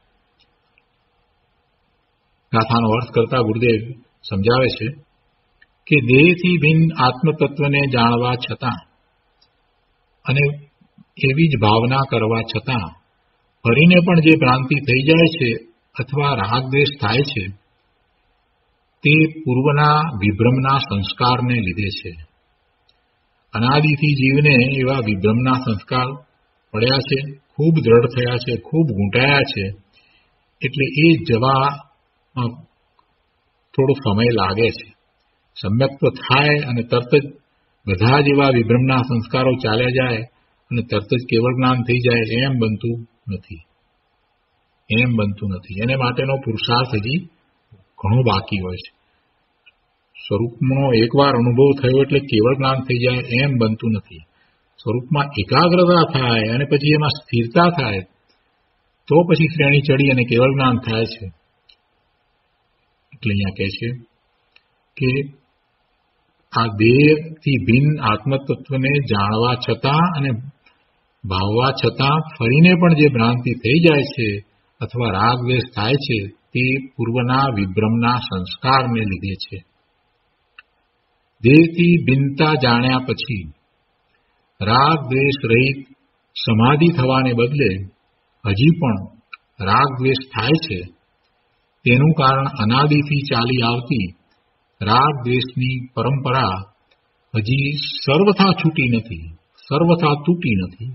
ગાથાનો અર્થ કરતા ગુરુદેવ સમજાવે છે કે દેહથી ભિન્ન આત્મતત્વને જાણવા છતાં અને એવી જ ભાવના કરવા છતાં ફરીને પણ જે ભ્રાંતિ થઈ જાય છે અથવા રાગ દ્વેષ થાય છે તે પૂર્વના વિભ્રમના સંસ્કારને લીધે છે. અનાદિથી જીવને એવા વિભ્રમના સંસ્કાર પડ્યા છે, ખૂબ દ્રઢ થયા છે, ખૂબ ગૂંટાયા છે. એટલે એ જવામાં થોડો સમય લાગે છે. સમ્યક તો થાય અને તરત જ બધા જ એવા વિભ્રમના સંસ્કારો ચાલ્યા જાય અને તરત જ કેવળ જ્ઞાન થઈ જાય એમ બનતું નથી. એમ બનતું નથી. એને માટેનો પુરુષાર્થ હજી ઘણો બાકી હોય છે. સ્વરૂપનો એકવાર અનુભવ થયો એટલે કેવળ જ્ઞાન થઈ જાય એમ બનતું નથી. સ્વરૂપમાં એકાગ્રતા થાય અને પછી એમાં સ્થિરતા થાય તો પછી શ્રેણી ચડી અને કેવળ જ્ઞાન થાય છે. એટલે અહીંયા કહે છે કે આ દેહથી ભિન્ન આત્મતત્વને જાણવા છતાં અને ભાવવા છતાં ફરીને પણ જે ભ્રાંતિ થઈ જાય છે અથવા રાગ દ્વેષ થાય છે તે પૂર્વના વિભ્રમના સંસ્કારને લીધે છે. દેહથી ભિન્નતા જાણ્યા પછી રાગ દ્વેષ રહિત સમાધિ થવાને બદલે હજી પણ રાગ દ્વેષ થાય છે, તેનું કારણ અનાદિથી ચાલી આવતી રાગ દ્વેષની પરંપરા હજી સર્વથા છૂટી નથી, સર્વથા તૂટી નથી.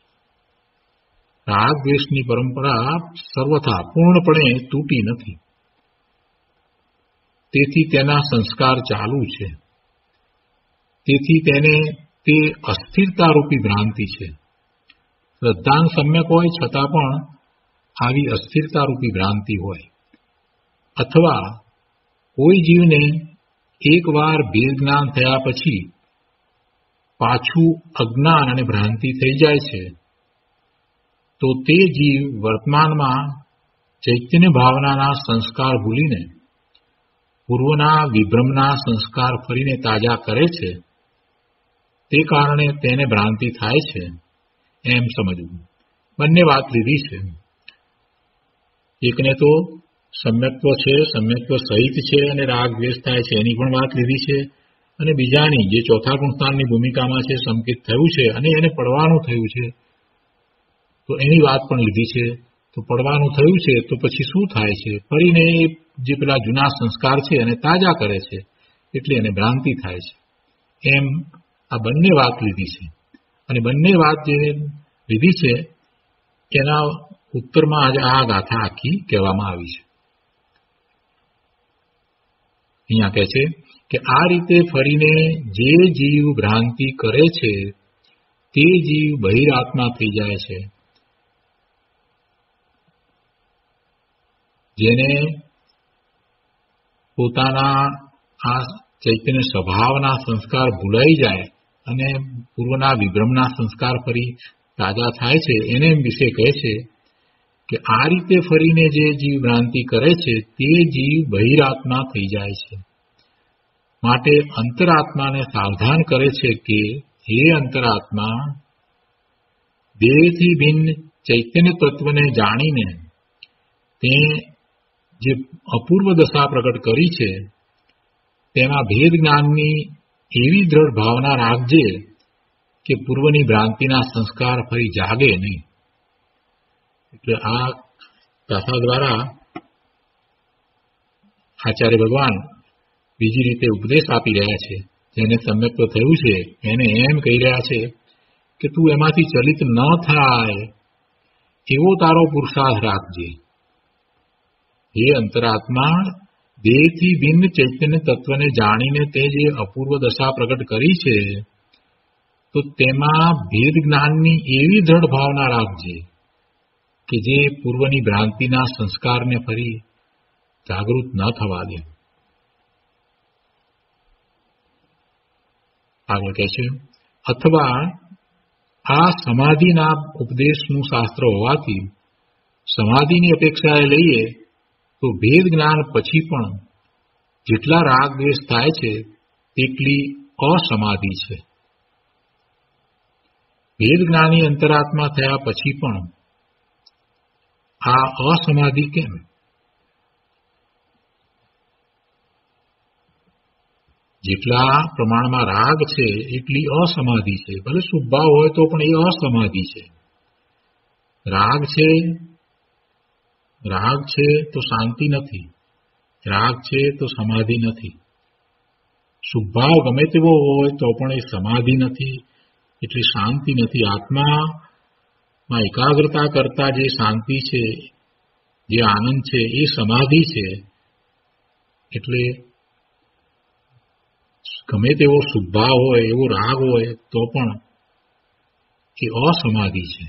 રાગ દ્વેષની પરંપરા સર્વથા પૂર્ણપણે તૂટી નથી. તેથી તેના સંસ્કાર ચાલુ છે. તેથી તેને તે અસ્થિરતારૂપી ભ્રાંતિ છે. શ્રદ્ધાન સમ્યક હોય છતાં પણ આવી અસ્થિરતારૂપી ભ્રાંતિ હોય, અથવા કોઈ જીવને એકવાર ભેદ જ્ઞાન થયા પછી પાછું અજ્ઞાન અને ભ્રાંતિ થઈ જાય છે, તો તે જીવ વર્તમાનમાં ચૈતન્ય ભાવનાના સંસ્કાર ભૂલીને પૂર્વના વિભ્રમના સંસ્કાર ફરીને તાજા કરે છે. તે કારણે તેને ભ્રાંતિ થાય છે એમ સમજવું. બંને વાત લીધી છે. એકને તો સમ્યક્ત્વ છે, સમ્યક્ત્વ સહિત છે અને રાગ દ્વેષ થાય છે એની પણ વાત લીધી છે, અને બીજાની જે ચોથા ગુણસ્થાનની ભૂમિકામાં છે, સંકેત થયું છે અને એને પડવાનું થયું છે, તો એની વાત પણ લીધી છે. તો પડવાનું થયું છે તો પછી શું થાય છે? ફરીને જે પેલા જૂના સંસ્કાર છે એને તાજા કરે છે, એટલે એને ભ્રાંતિ થાય છે. એમ આ બંને વાત લીધી છે, અને બંને વાત જે લીધી છે એના ઉત્તરમાં આજે આ ગાથા આખી કહેવામાં આવી છે. અહીંયા કહે છે કે આ રીતે ફરીને જે જીવ ભ્રાંતિ કરે છે તે જીવ બહિરાત્મા થઈ જાય છે. જેને પોતાના આ ચૈતન્ય સ્વભાવના સંસ્કાર ભૂલાઈ જાય અને પૂર્વના વિભ્રમના સંસ્કાર ફરી તાજા થાય છે, એને વિશે કહે છે કે આ રીતે ફરીને જે જીવ ભ્રાંતિ કરે છે તે જીવ બહિરાત્મા થઈ જાય છે. માટે અંતરાત્માને સાવધાન કરે છે કે હે અંતરાત્મા, દેહથી ભિન્ન ચૈતન્ય તત્વને જાણીને તે જે અપૂર્વ દશા પ્રગટ કરી છે તેમાં ભેદ જ્ઞાનની એવી દ્રઢ ભાવના રાખજે કે પૂર્વની ભ્રાંતિના સંસ્કાર ફરી જાગે નહીં. એટલે આ કથા દ્વારા આચાર્ય ભગવાન બીજી રીતે ઉપદેશ આપી રહ્યા છે. જેને સમ્યક્ત્વ થયું છે એને એમ કહી રહ્યા છે કે તું એમાંથી ચલિત ન થાય એવો તારો પુરુષાર્થ રાખજે. હે અંતરાત્મા, દેહથી ભિન્ન ચૈતન્ય તત્વને જાણીને તે જે અપૂર્વ દશા પ્રગટ કરી છે તો તેમાં ભેદ જ્ઞાનની એવી દ્રઢ ભાવના રાખજે કે જે પૂર્વની ભ્રાંતિના સંસ્કારને ફરી જાગૃત ન થવા દે. આગળ કહે છે, અથવા આ સમાધિના ઉપદેશનું શાસ્ત્ર હોવાથી સમાધિની અપેક્ષાએ લઈએ તો ભેદ જ્ઞાન પછી પણ જેટલા રાગ દ્વેષ થાય છે તેટલી અસમાધિ છે. ભેદ જ્ઞાની અંતરાત્મા થયા પછી પણ આ અસમાધિ કેમ? જેટલા પ્રમાણમાં રાગ છે એટલી અસમાધિ છે. ભલે શુભભાવ હોય તો પણ એ અસમાધિ છે. રાગ છે રાગ છે તો શાંતિ નથી, રાગ છે તો સમાધિ નથી. શુભભાવ ગમે તેવો હોય તો પણ એ સમાધિ નથી, એટલે શાંતિ નથી. આત્મામાં એકાગ્રતા કરતા જે શાંતિ છે, જે આનંદ છે, એ સમાધિ છે. એટલે ગમે તેવો શુભભાવ હોય, એવો રાગ હોય તો પણ એ અસમાધિ છે.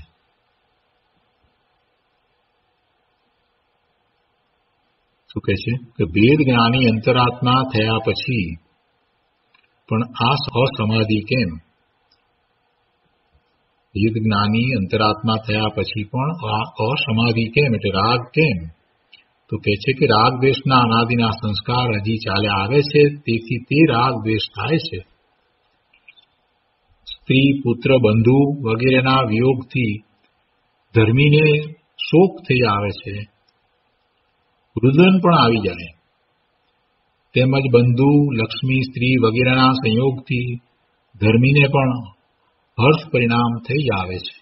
શું કહે છે કે ભેદ જ્ઞાની અંતરાત્મા થયા પછી પણ આ અસમાધિ કેમ? ભેદ જ્ઞાની અંતરાત્મા થયા પછી પણ આ અસમાધિ કેમ, એટલે રાગ કેમ? તો કહે છે કે રાગ દ્વેષના અનાદિના સંસ્કાર હજી ચાલ્યા આવે છે, તેથી તે રાગ દ્વેષ થાય છે. સ્ત્રી, પુત્ર, બંધુ વગેરેના વિયોગથી ધર્મીને શોક થઈ આવે છે, રુદન પણ આવી જાય. તેમજ બંધુ, લક્ષ્મી, સ્ત્રી વગેરેના સંયોગથી ધર્મીને પણ હર્ષ પરિણામ થઈ આવે છે.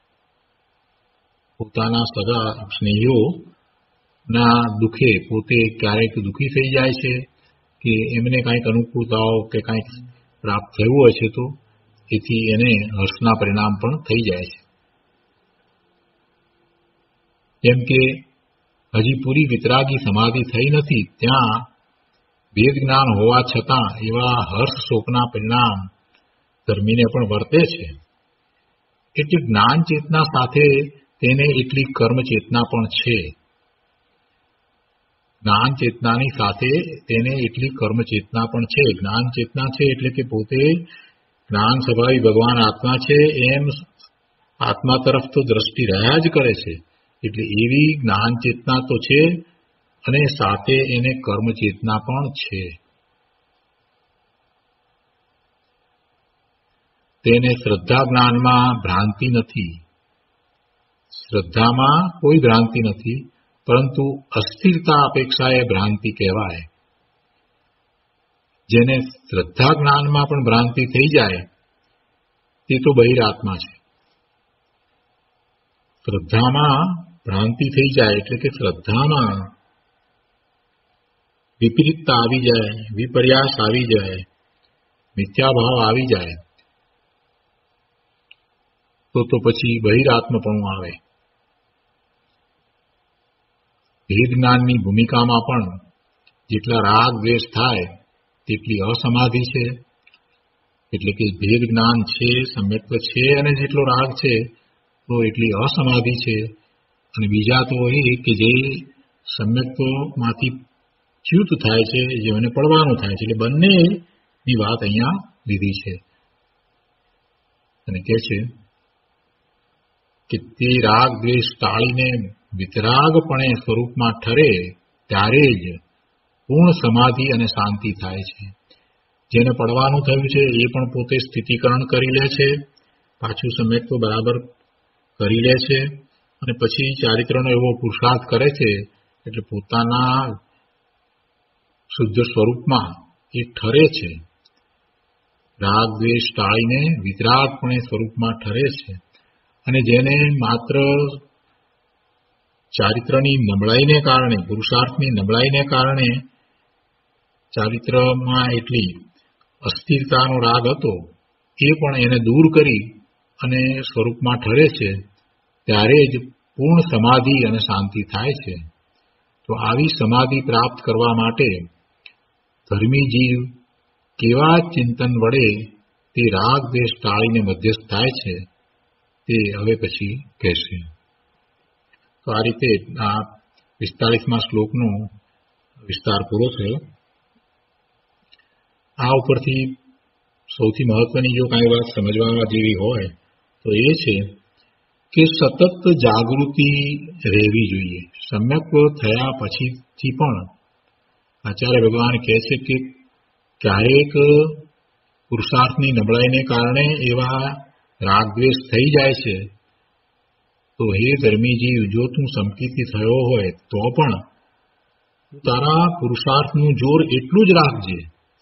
પોતાના સગા સ્નેહીઓના દુઃખે પોતે ક્યારેક દુઃખી થઈ જાય છે કે એમને કાંઈક અનુકૂળતાઓ કે કાંઈક પ્રાપ્ત થયું હોય છે તો એથી એને હર્ષના પરિણામ પણ થઈ જાય છે. જેમ કે હજી પૂરી વિતરાગી સમાધિ થઈ નથી ત્યાં વેદ જ્ઞાન હોવા છતાં એવા હર્ષ શોકના પરિણામ ધર્મીને પણ વર્તે છે. એટલે જ્ઞાન ચેતના સાથે તેને એટલી કર્મ ચેતના પણ છે. જ્ઞાન ચેતનાની સાથે તેને એટલી કર્મ ચેતના પણ છે. જ્ઞાન ચેતના છે એટલે કે પોતે જ્ઞાન સ્વભાવી ભગવાન આત્મા છે એમ આત્મા તરફ તો દ્રષ્ટિ રહ્યા જ કરે છે. એટલે એવી જ્ઞાન ચેતના તો છે અને સાથે એને કર્મ ચેતના પણ છે. તેને શ્રદ્ધા જ્ઞાનમાં ભ્રાંતિ નથી. શ્રદ્ધામાં કોઈ ભ્રાંતિ નથી, પરંતુ અસ્થિરતા અપેક્ષા એ ભ્રાંતિ કહેવાય. જેને શ્રદ્ધા જ્ઞાનમાં પણ ભ્રાંતિ થઈ જાય તે તો બહિરાત્મા છે. શ્રદ્ધામાં ભ્રાંતિ થઈ જાય એટલે કે શ્રદ્ધામાં વિપરીતતા આવી જાય, વિપર્યાસ આવી જાય, મિથ્યાભાવ આવી જાય તો તો પછી બહિરાત્મપણું આવે. ભેદ જ્ઞાનની ભૂમિકામાં પણ જેટલા રાગ દ્વેષ થાય તેટલી અસમાધિ છે. એટલે કે ભેદ જ્ઞાન છે, સમ્યક્ત્વ છે અને જેટલો રાગ છે તો એટલી અસમાધિ છે. અને બીજા તો એ કે જે સમ્યક્ત્વમાંથી ચ્યુત થાય છે, જેને પડવાનું થાય છે. એટલે બંનેની વાત અહીંયા લીધી છે અને કહે છે કે તે રાગ દ્વેષ ટાળીને વિતરાગપણે સ્વરૂપમાં ઠરે ત્યારે જ પૂર્ણ સમાધિ અને શાંતિ થાય છે. જેને પડવાનું થયું છે એ પણ પોતે સ્થિતિકરણ કરી લે છે, પાછું સમ્યક્ત્વ બરાબર કરી લે છે અને પછી ચારિત્રનો એવો પુરુષાર્થ કરે છે એટલે પોતાના શુદ્ધ સ્વરૂપમાં એ ઠરે છે. રાગ દ્વેષ ટાળીને વિતરાગપણે સ્વરૂપમાં ઠરે છે. અને જેને માત્ર ચારિત્રની નબળાઈને કારણે, પુરુષાર્થની નબળાઈને કારણે ચારિત્રમાં એટલી અસ્થિરતાનો રાગ હતો એ પણ એને દૂર કરી અને સ્વરૂપમાં ઠરે છે ત્યારે જ પૂર્ણ સમાધિ અને શાંતિ થાય છે. તો આવી સમાધિ પ્રાપ્ત કરવા માટે ધર્મી જીવ કેવા ચિંતન વડે તે રાગ દ્વેષ ટાળીને મધ્યસ્થ થાય છે તે હવે પછી કહેશે. તો આ રીતે આ પિસ્તાળીસમા શ્લોકનો વિસ્તાર પૂરો થયો. આ ઉપરથી સૌથી મહત્વની જો કાંઈ વાત સમજવા જેવી હોય તો એ છે કે સતત જાગૃતિ રહેવી જોઈએ. સમ્યક્ત્વ થયા પછીથી પણ આચાર્ય ભગવાન કહે છે કે ક્યારેક પુરુષાર્થની નબળાઈને કારણે એવા રાગદ્વેષ થઈ જાય છે તો હે ધર્મી જીવ, જો તું સંકિતથી થયો હોય તો પણ તારા પુરુષાર્થનું જોર એટલું જ રાખજે,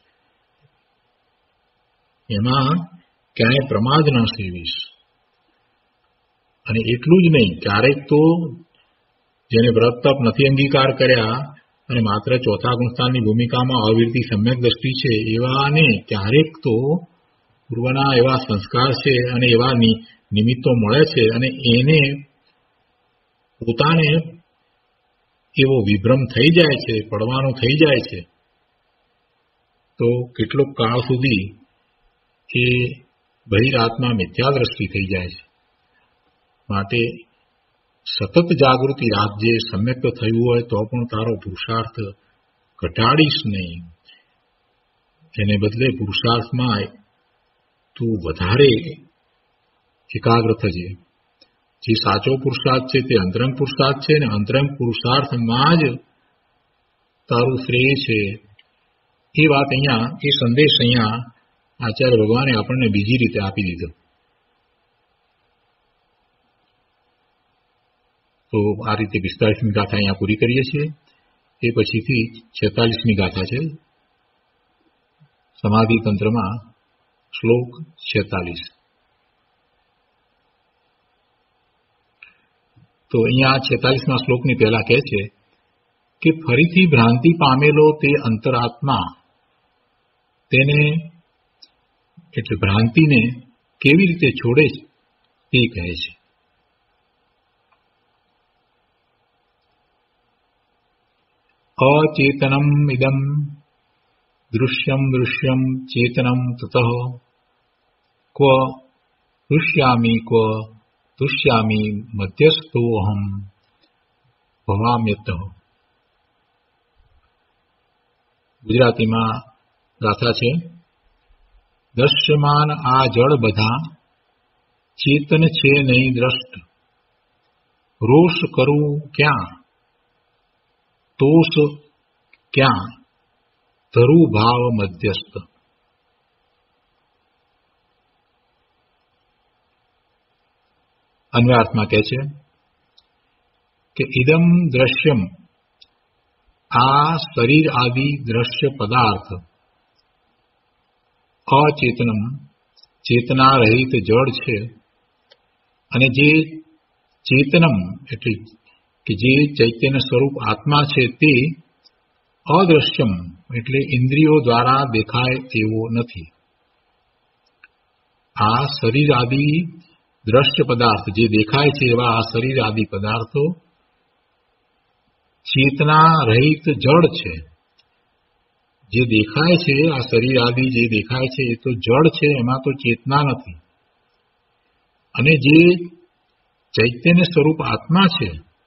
એમાં ક્યાંય પ્રમાદ ન સેવીશ. અને એટલું જ નહીં, ક્યારેક તો જેને વ્રત તપ નથી અંગીકાર કર્યા અને માત્ર ચોથા ગુણસ્થાનની ભૂમિકામાં અવિરતિ સમ્યક દ્રષ્ટિ છે એવાને ક્યારેક તો પૂર્વના એવા સંસ્કાર છે અને એવા નિમિત્તો મળે છે અને એને પોતાને એવો વિભ્રમ થઈ જાય છે, પડવાનું થઈ જાય છે. તો કેટલોક કાળ સુધી એ બહિરાત્મા મિથ્યા દ્રષ્ટિ થઈ જાય છે. માટે સતત જાગૃતિ રાખજે. સમ્યક થયું હોય તો પણ તારો પુરુષાર્થ ઘટાડીશ નહીં, એને બદલે પુરુષાર્થમાં તું વધારે એકાગ્ર થજે. જે સાચો પુરુષાર્થ છે તે અંતરંગ પુરુષાર્થ છે ને અંતરંગ પુરુષાર્થમાં જ તારું શ્રેય છે. એ વાત અહીંયા, એ સંદેશ અહીંયા આચાર્ય ભગવાને આપણને બીજી રીતે આપી દીધો. તો આ રીતે પિસ્તાળીસમી ગાથા અહીંયા પૂરી કરીએ છીએ. એ પછીથી છેતાલીસમી ગાથા છે સમાધિ તંત્રમાં શ્લોક છેતાલીસ. તો અહીંયા છેતાલીસમાં શ્લોકની પહેલા કહે છે કે ફરીથી ભ્રાંતિ પામેલો તે અંતરાત્મા તેને એટલે ભ્રાંતિને કેવી રીતે છોડે તે કહે છે. અચેતનમ ઇદમ દૃશ્યમ દૃશ્યમ ચેતનમ તતઃ ક્વ દૃશ્યામિ ક્વ તુષ્યામિ મધ્યસ્થો અહમ ભવામ્યતઃ. ગુજરાતીમાં ગાથા છે. દ્રશ્યમાન આ જળ બધા ચેતન છે નહીં દ્રષ્ટ, રોષ કરું ક્યાં તોષ ક્યાં ધરું ભાવ મધ્યસ્થ. અન્વયાર્થમાં કહે છે કે ઇદમ દ્રશ્યમ આ શરીર આદિ દ્રશ્ય પદાર્થ અચેતનમ ચેતના રહિત જળ છે, અને જે ચેતનમ એટલે કે જે ચૈતન્ય સ્વરૂપ આત્મા છે તે અદ્રશ્યમ એટલે ઇન્દ્રિયો દ્વારા દેખાય તેવો નથી. આ શરીર આદિ દ્રશ્ય પદાર્થ જે દેખાય છે એવા આ શરીર આદિ પદાર્થો ચેતના રહિત જળ છે. જે દેખાય છે આ શરીર આદિ જે દેખાય છે એ તો જળ છે, એમાં તો ચેતના નથી. અને જે ચૈતન્ય સ્વરૂપ આત્મા છે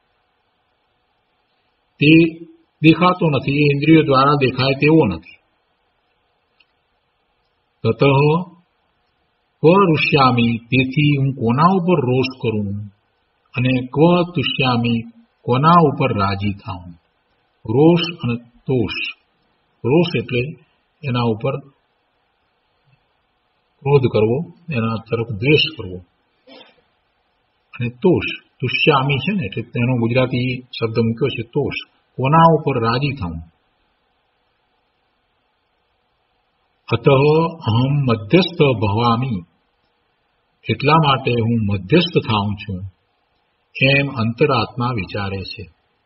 તે દેખાતો નથી, એ ઇન્દ્રિયો દ્વારા દેખાય તેવો નથી. તતઃ ક્વ રુષ્યામી તેથી હું કોના ઉપર રોષ કરું, અને ક્વ તુષ્યામી કોના ઉપર રાજી થાઉં. રોષ અને તોષ. રોષ એટલે એના ઉપર ક્રોધ કરવો, એના તરફ દ્વેષ કરવો. અને તોષ તુષ્યામી છે ને એટલે તેનો ગુજરાતી શબ્દ મૂક્યો છે તોષ, કોના ઉપર રાજી થાઉં. અતઃ અહમ મધ્યસ્થ ભવામી એટલા માટે હું મધ્યસ્થ થાઉં છું એમ અંતરાત્મા વિચારે છે.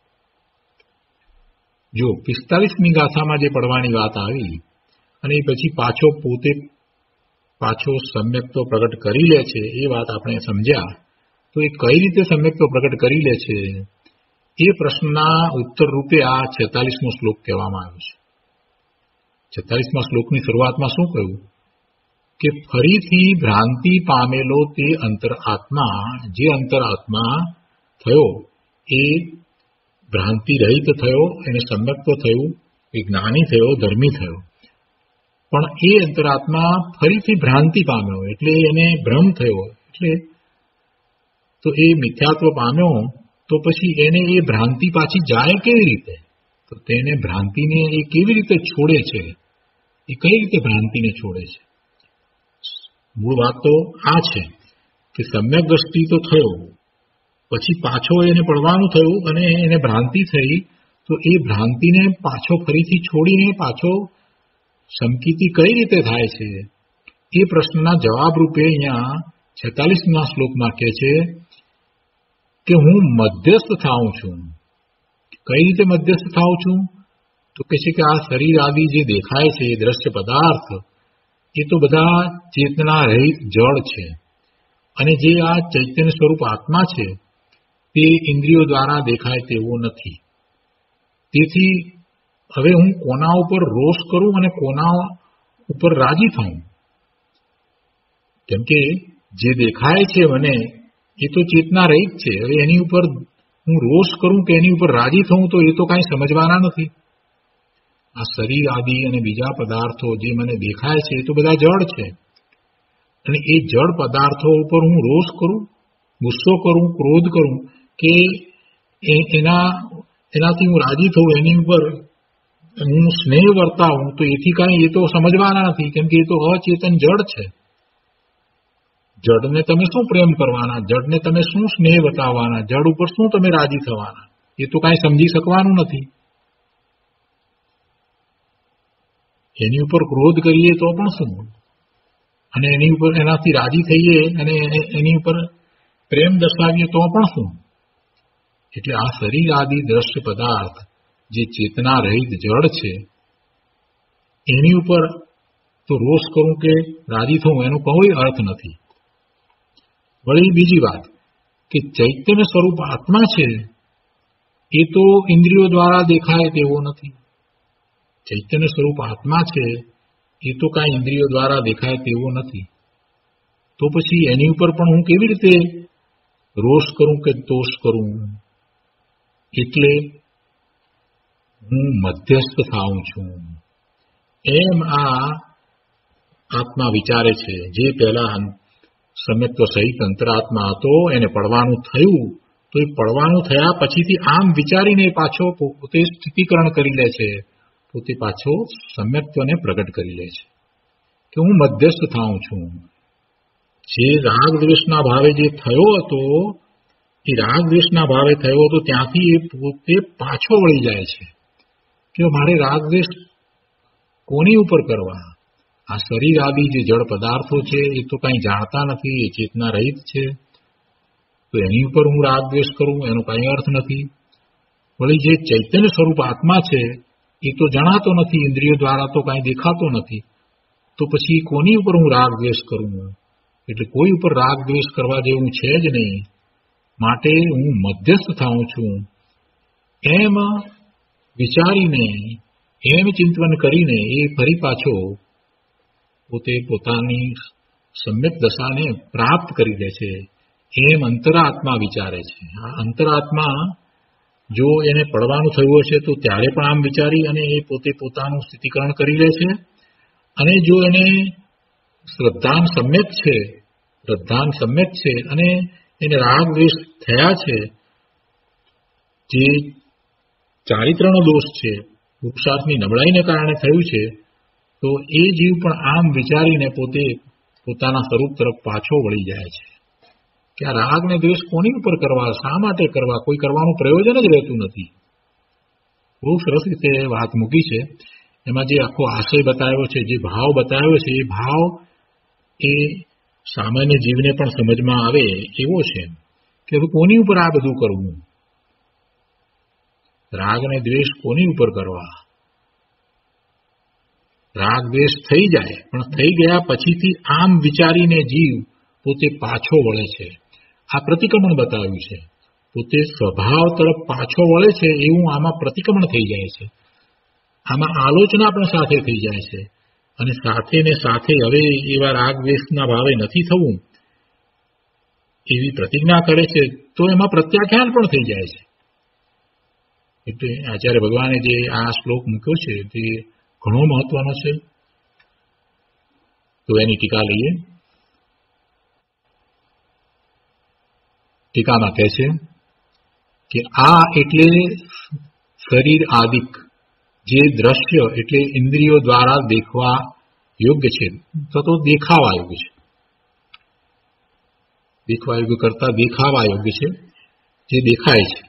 જો પિસ્તાલીસમી ગાથામાં જે પડવાની વાત આવી અને પછી પાછો પોતે પાછો સમ્યક્તો પ્રગટ કરી લે છે એ વાત આપણે સમજ્યા. તો એ કઈ રીતે સમ્યક્તો પ્રગટ કરી લે છે એ પ્રશ્નના ઉત્તર રૂપે આ છેતાલીસમો શ્લોક કહેવામાં આવ્યો છે. છેતાલીસમા શ્લોકની શરૂઆતમાં શું કહ્યું કે ફરીથી ભ્રાંતિ પામેલો તે અંતરાત્મા, જે અંતરાત્મા થયો એ ભ્રાંતિ રહિત થયો, એને સમ્યક્તો થયું, એ જ્ઞાની થયો, ધર્મી થયો. પણ એ અંતરાત્મા ફરીથી ભ્રાંતિ પામ્યો એટલે એને ભ્રમ થયો, એટલે તો એ મિથ્યાત્વ પામ્યો. તો પછી એને એ ભ્રાંતિ પાછી જાય કેવી રીતે? તો તેને ભ્રાંતિને એ કેવી રીતે છોડે છે? એ કઈ રીતે ભ્રાંતિને છોડે છે? મૂળ વાત તો આ છે કે સમ્યક દ્રષ્ટિ તો થયો, પછી પાછો એને પડવાનું થયું અને એને ભ્રાંતિ થઈ. તો એ ભ્રાંતિને પાછો ફરીથી છોડીને પાછો સમકીતિ કઈ રીતે થાય છે એ પ્રશ્નના જવાબ રૂપે અહીંયા છેતાલીસમા શ્લોકમાં કહે છે કે હું મધ્યસ્થ થાઉં છું. કઈ રીતે મધ્યસ્થ થાઉં છું? તો કહે છે કે આ શરીર આદિ જે દેખાય છે એ દ્રશ્ય પદાર્થ એ તો બધા ચેતના રહિત જળ છે, અને જે આ ચૈતન્ય સ્વરૂપ આત્મા છે તે ઇન્દ્રિયો દ્વારા દેખાય તેવો નથી. તેથી હવે હું કોના ઉપર રોષ કરું અને કોના ઉપર રાજી થાઉં? કેમ કે જે દેખાય છે મને એ તો ચેતના રહિત છે. હવે એની ઉપર હું રોષ કરું કે એની ઉપર રાજી થઉં તો એ તો કાંઈ સમજવાના નથી. આ શરીર આદિ અને બીજા પદાર્થો જે મને દેખાય છે એ તો બધા જળ છે, અને એ જળ પદાર્થો ઉપર હું રોષ કરું, ગુસ્સો કરું, ક્રોધ કરું કે એના એનાથી હું રાજી થઉં, એની ઉપર હું સ્નેહ વર્તાવું, તો એથી કાંઈ એ તો સમજવાના નથી. કેમ કે એ તો અચેતન જળ છે. જળને તમે શું પ્રેમ કરવાના? જળને તમે શું સ્નેહ બતાવવાના? જળ ઉપર શું તમે રાજી થવાના? એ તો કાંઈ સમજી શકવાનું નથી. એની ઉપર ક્રોધ કરીએ તો પણ શું, અને એની ઉપર એનાથી રાજી થઈએ અને એની ઉપર પ્રેમ દર્શાવીએ તો પણ શું. એટલે આ શરીર આદિ દ્રશ્ય પદાર્થ જે ચેતના રહિત જડ છે એની ઉપર તો રોષ કરું કે રાજી થવું એનો કોઈ અર્થ નથી. વળી બીજી વાત કે ચૈતન્ય સ્વરૂપ આત્મા છે એ તો ઇન્દ્રિયો દ્વારા દેખાય તેવો નથી. ચૈતન્ય સ્વરૂપ આત્મા છે એ તો કાંઈ ઇન્દ્રિયો દ્વારા દેખાય તેવો નથી. તો પછી એની ઉપર પણ હું કેવી રીતે રોષ કરું કે દોષ કરું? એટલે હું મધ્યસ્થ થાઉં છું એમ આ આત્મા વિચારે છે. જે પહેલા સમ્યક્ત્વ સહિત અંતરાત્મા હતો એને પડવાનું થયું તો એ પડવાનું થયા પછીથી આમ વિચારીને પાછો પોતે સ્થિતિકરણ કરી લે છે, પોતે પાછો સમ્યક્ત્વને પ્રગટ કરી લે છે કે હું મધ્યસ્થ થાઉં છું. જે રાગ દ્વેષના ભાવે જે થયો હતો એ રાગ દ્વેષના ભાવે થયો હતો ત્યાંથી એ પોતે પાછો વળી જાય છે કે મારે રાગ દ્વેષ કોની ઉપર કરવા? આ શરીર આદિ જે જળ પદાર્થો છે એ તો કંઈ જાણતા નથી, એ ચેતના રહિત છે, તો એની ઉપર હું રાગ દ્વેષ કરું એનો કંઈ અર્થ નથી. વળી જે ચૈતન્ય સ્વરૂપ આત્મા છે એ તો જણાતો નથી, ઇન્દ્રિયો દ્વારા તો કાંઈ દેખાતો નથી, તો પછી કોની ઉપર હું રાગ દ્વેષ કરું? એટલે કોઈ ઉપર રાગ દ્વેષ કરવા જેવું છે જ નહીં. માટે હું મધ્યસ્થ થાઉં છું એમ વિચારીને એમ ચિંતન કરીને એ ફરી પાછો પોતે પોતાની સમ્યક દશાને પ્રાપ્ત કરી લે છે એમ અંતરાત્મા વિચારે છે. આ અંતરાત્મા જો એને પડવાનું થયું હશે તો ત્યારે પણ આમ વિચારી અને એ પોતે પોતાનું સ્થિતિકરણ કરી લે છે. અને જો એને શ્રદ્ધાન સમ્યક છે શ્રદ્ધાન સમ્યક છે અને એને રાગ દ્વેષ થયા છે, જે ચારિત્રનો દોષ છે, પુરુષાર્થની નબળાઈને કારણે થયું છે, તો એ જીવ પણ આમ વિચારીને પોતે પોતાના સ્વરૂપ તરફ પાછો વળી જાય છે કે આ રાગ ને દ્વેષ કોની ઉપર કરવા, શા માટે કરવા? કોઈ કરવાનું પ્રયોજન જ રહેતું નથી. બહુ સરસ રીતે વાત મૂકી છે. એમાં જે આખો આશય બતાવ્યો છે, જે ભાવ બતાવ્યો છે, એ ભાવ એ સામાન્ય જીવને પણ સમજમાં આવે એવો છે કે કોની ઉપર આ બધું કરવું? રાગ અને દ્વેષ કોની ઉપર કરવા? રાગ દ્વેષ થઈ જાય પણ થઈ ગયા પછીથી આમ વિચારીને જીવ પોતે પાછો વળે છે. આ પ્રતિક્રમણ બતાવ્યું છે. પોતે સ્વભાવ તરફ પાછો વળે છે એવું આમાં પ્રતિક્રમણ થઈ જાય છે. આમાં આલોચના પણ સાથે થઈ જાય છે અને સાથે ને સાથે હવે એવા રાગ દ્વેષના ભાવે નથી થવું એવી પ્રતિજ્ઞા કરે છે, તો એમાં પ્રત્યાખ્યાન પણ થઈ જાય છે. એટલે આચાર્ય ભગવાને જે આ શ્લોક મૂક્યો છે તે ઘણો મહત્વનો છે. તો એની ટીકા લઈએ. ટીકામાં કહે છે કે આ એટલે શરીર આદિક જે દ્રશ્ય એટલે ઇન્દ્રિયો દ્વારા દેખવા યોગ્ય છે, તો દેખાવા યોગ્ય છે, દેખવા યોગ્ય કરતા દેખાવા યોગ્ય છે, જે દેખાય છે.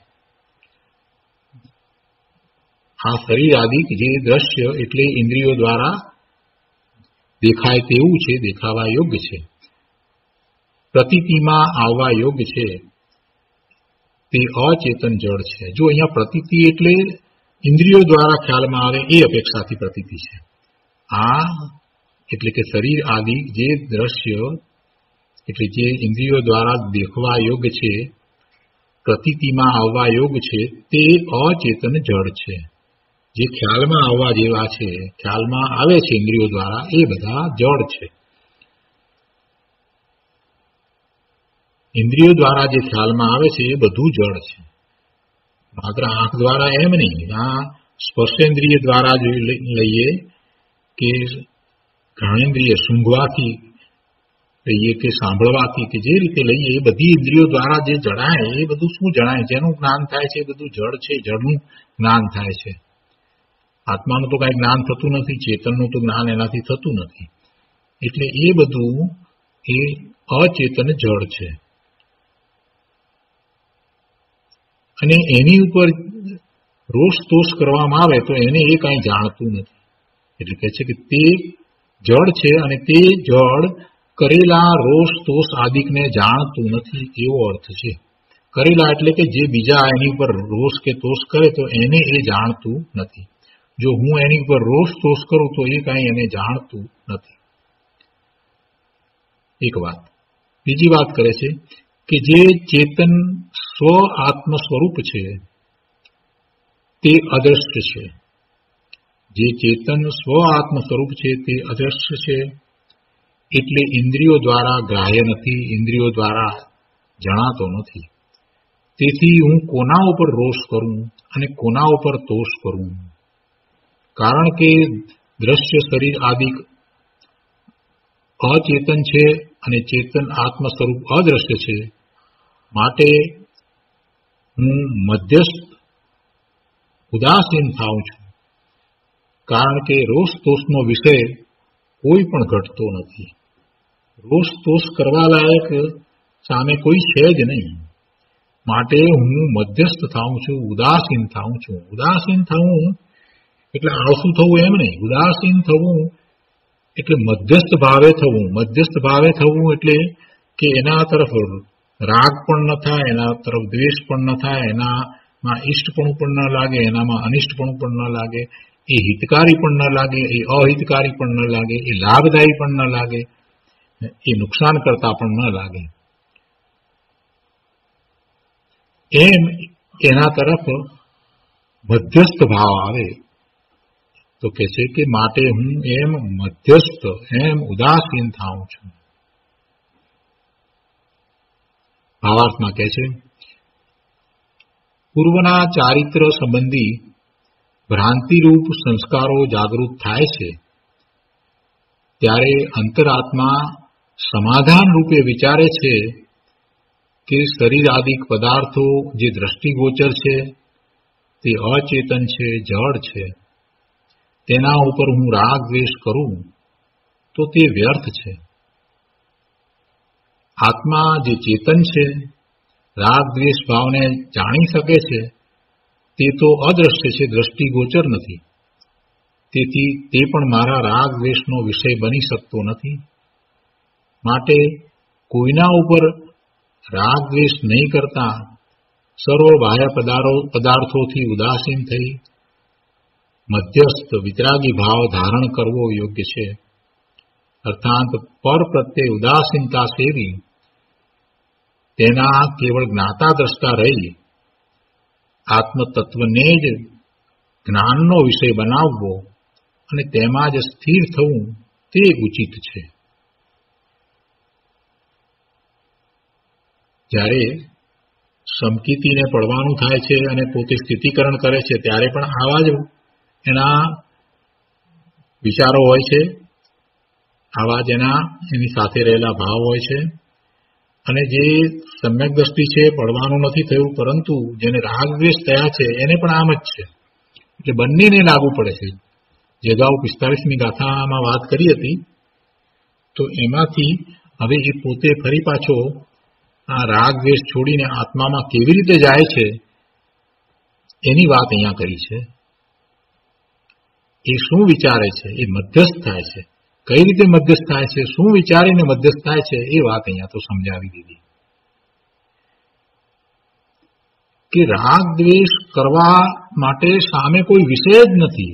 આ શરીર આદિક જે દ્રશ્ય એટલે ઇન્દ્રિયો દ્વારા દેખાય તેવું છે, દેખાવા યોગ્ય છે, પ્રતીતિમાં આવવા યોગ્ય છે, તે અચેતન જળ છે. જો અહીંયા પ્રતીતિ એટલે ઇન્દ્રિયો દ્વારા ખ્યાલમાં આવે એ અપેક્ષાથી પ્રતીતિ છે. આ એટલે કે શરીર આદિ જે દ્રશ્ય એટલે જે ઇન્દ્રિયો દ્વારા દેખવા યોગ્ય છે, પ્રતીતિમાં આવવા યોગ્ય છે, તે અચેતન જળ છે. જે ખ્યાલમાં આવવા જેવા છે, ખ્યાલમાં આવે છે ઇન્દ્રિયો દ્વારા, એ બધા જળ છે. ઇન્દ્રિયો દ્વારા જે ખ્યાલમાં આવે છે એ બધું જળ છે. માત્ર આંખ દ્વારા એમ નહીં, આ સ્પર્શેન્દ્રિય દ્વારા જો લઈએ કે ઘ્રાણેન્દ્રિય સૂંઘવાથી લઈએ કે સાંભળવાથી કે જે રીતે લઈએ એ બધી ઇન્દ્રિયો દ્વારા જે જણાય એ બધું શું જણાય? જેનું જ્ઞાન થાય છે એ બધું જળ છે, જળનું જ્ઞાન થાય છે. આત્માનું તો કાંઈ જ્ઞાન થતું નથી, ચેતનનું તો જ્ઞાન એનાથી થતું નથી. એટલે એ બધું એ અચેતન જળ છે. અને એની ઉપર રોષ તોષ કરવામાં આવે તો એને એ કાંઈ જાણતું નથી, એટલે કહે છે કે તે જળ છે અને તે જળ કરેલા રોષ તોષ આદિકને જાણતું નથી, એવો અર્થ છે. કરેલા એટલે કે જે બીજા એની ઉપર રોષ કે તોષ કરે તો એને એ જાણતું નથી. જો હું એની ઉપર રોષ તોષ કરું તો એ કાંઈ એને જાણતું નથી. એક વાત. બીજી વાત કરે છે કે જે ચેતન સ્વ આત્મ સ્વરૂપ છે તે અદ્રશ્ય છે. જે ચેતન સ્વ આત્મ સ્વરૂપ છે તે અદ્રશ્ય છે, એટલે ઇન્દ્રિયો દ્વારા ગ્રાહ્ય નથી, ઇન્દ્રિયો દ્વારા જણાતો નથી. તેથી હું કોના ઉપર રોષ કરું અને કોના ઉપર તોષ કરું? કારણ કે દ્રશ્ય શરીર આદિક અચેતન છે અને ચેતન આત્મ સ્વરૂપ અદ્રશ્ય છે. માટે હું મધ્યસ્થ ઉદાસીન થાઉં છું, કારણ કે રોષ તોષનો વિષય કોઈ પણ ઘટતો નથી. રોષ તોષ કરવા લાયક સામે કોઈ છે જ નહીં. માટે હું મધ્યસ્થ થાઉં છું, ઉદાસીન થાઉં છું. ઉદાસીન થવું એટલે આળસું થવું એમ નહીં. ઉદાસીન થવું એટલે મધ્યસ્થ ભાવે થવું. મધ્યસ્થ ભાવે થવું એટલે કે એના તરફ રાગ પણ ન થાય, એના તરફ દ્વેષ પણ ન થાય, એનામાં ઇષ્ટપણું પણ ન લાગે, એનામાં અનિષ્ટપણું પણ ન લાગે, એ હિતકારી પણ ન લાગે, એ અહિતકારી પણ ન લાગે, એ લાભદાયી પણ ન લાગે, એ નુકસાન કરતા પણ ન લાગે. એમ એના તરફ મધ્યસ્થ ભાવ આવે તો કે છે કે માટે હું એમ મધ્યસ્થ એમ ઉદાસીન થાઉં છું. ભાવાર્થમાં કહે છે પૂર્વના ચારિત્ર સંબંધી ભ્રાંતિરૂપ સંસ્કારો જાગૃત થાય છે ત્યારે અંતરાત્મા સમાધાન રૂપે વિચારે છે કે શરીર આદિક પદાર્થો જે દ્રષ્ટિગોચર છે તે અચેતન છે, જડ છે. તેના ઉપર હું રાગ દ્વેષ કરું તો તે વ્યર્થ છે. આત્મા જે ચેતન છે, રાગ દ્વેષ ભાવને જાણી શકે છે, તે તો અદ્રશ્ય છે, દ્રષ્ટિગોચર નથી. તેથી તે પણ મારા રાગ દ્વેષનો વિષય બની શકતો નથી. માટે કોઈના ઉપર રાગ દ્વેષ નહીં કરતા સર્વ બાહ્ય પદાર્થોથી ઉદાસીન થઈ મધ્યસ્થ વિતરાગી ભાવ ધારણ કરવો યોગ્ય છે. અર્થાત પર પ્રત્યે ઉદાસીનતા સેવી તેના કેવળ જ્ઞાતા દ્રષ્ટા રહી આત્મતત્વને જ જ્ઞાનનો વિષય બનાવવો અને તેમાં જ સ્થિર થવું તે ઉચિત છે. જ્યારે સમકીતીને પડવાનું થાય છે અને પોતે સ્થિતિકરણ કરે છે ત્યારે પણ આવા જ એના વિચારો હોય છે, આવા જ એના એની સાથે રહેલા ભાવ હોય છે. અને જે સમ્યક દ્રષ્ટિ છે પડવાનું નથી થયું, પરંતુ જેને રાગ દ્વેષ થયા છે એને પણ આમ જ છે. એટલે બંનેને લાગુ પડે છે. જે અગાઉ પિસ્તાલીસમી ગાથામાં વાત કરી હતી તો એમાંથી હવે એ પોતે ફરી પાછો આ રાગ દ્વેષ છોડીને આત્મામાં કેવી રીતે જાય છે એની વાત અહીંયા કરી છે. એ શું વિચારે છે, એ મધ્યસ્થ થાય છે, કઈ રીતે મધ્યસ્થ થાય છે, શું વિચારીને મધ્યસ્થ થાય છે, એ વાત અહીંયા તો સમજાવી દીધી. કે રાગ દ્વેષ કરવા માટે સામે કોઈ વિષય જ નથી.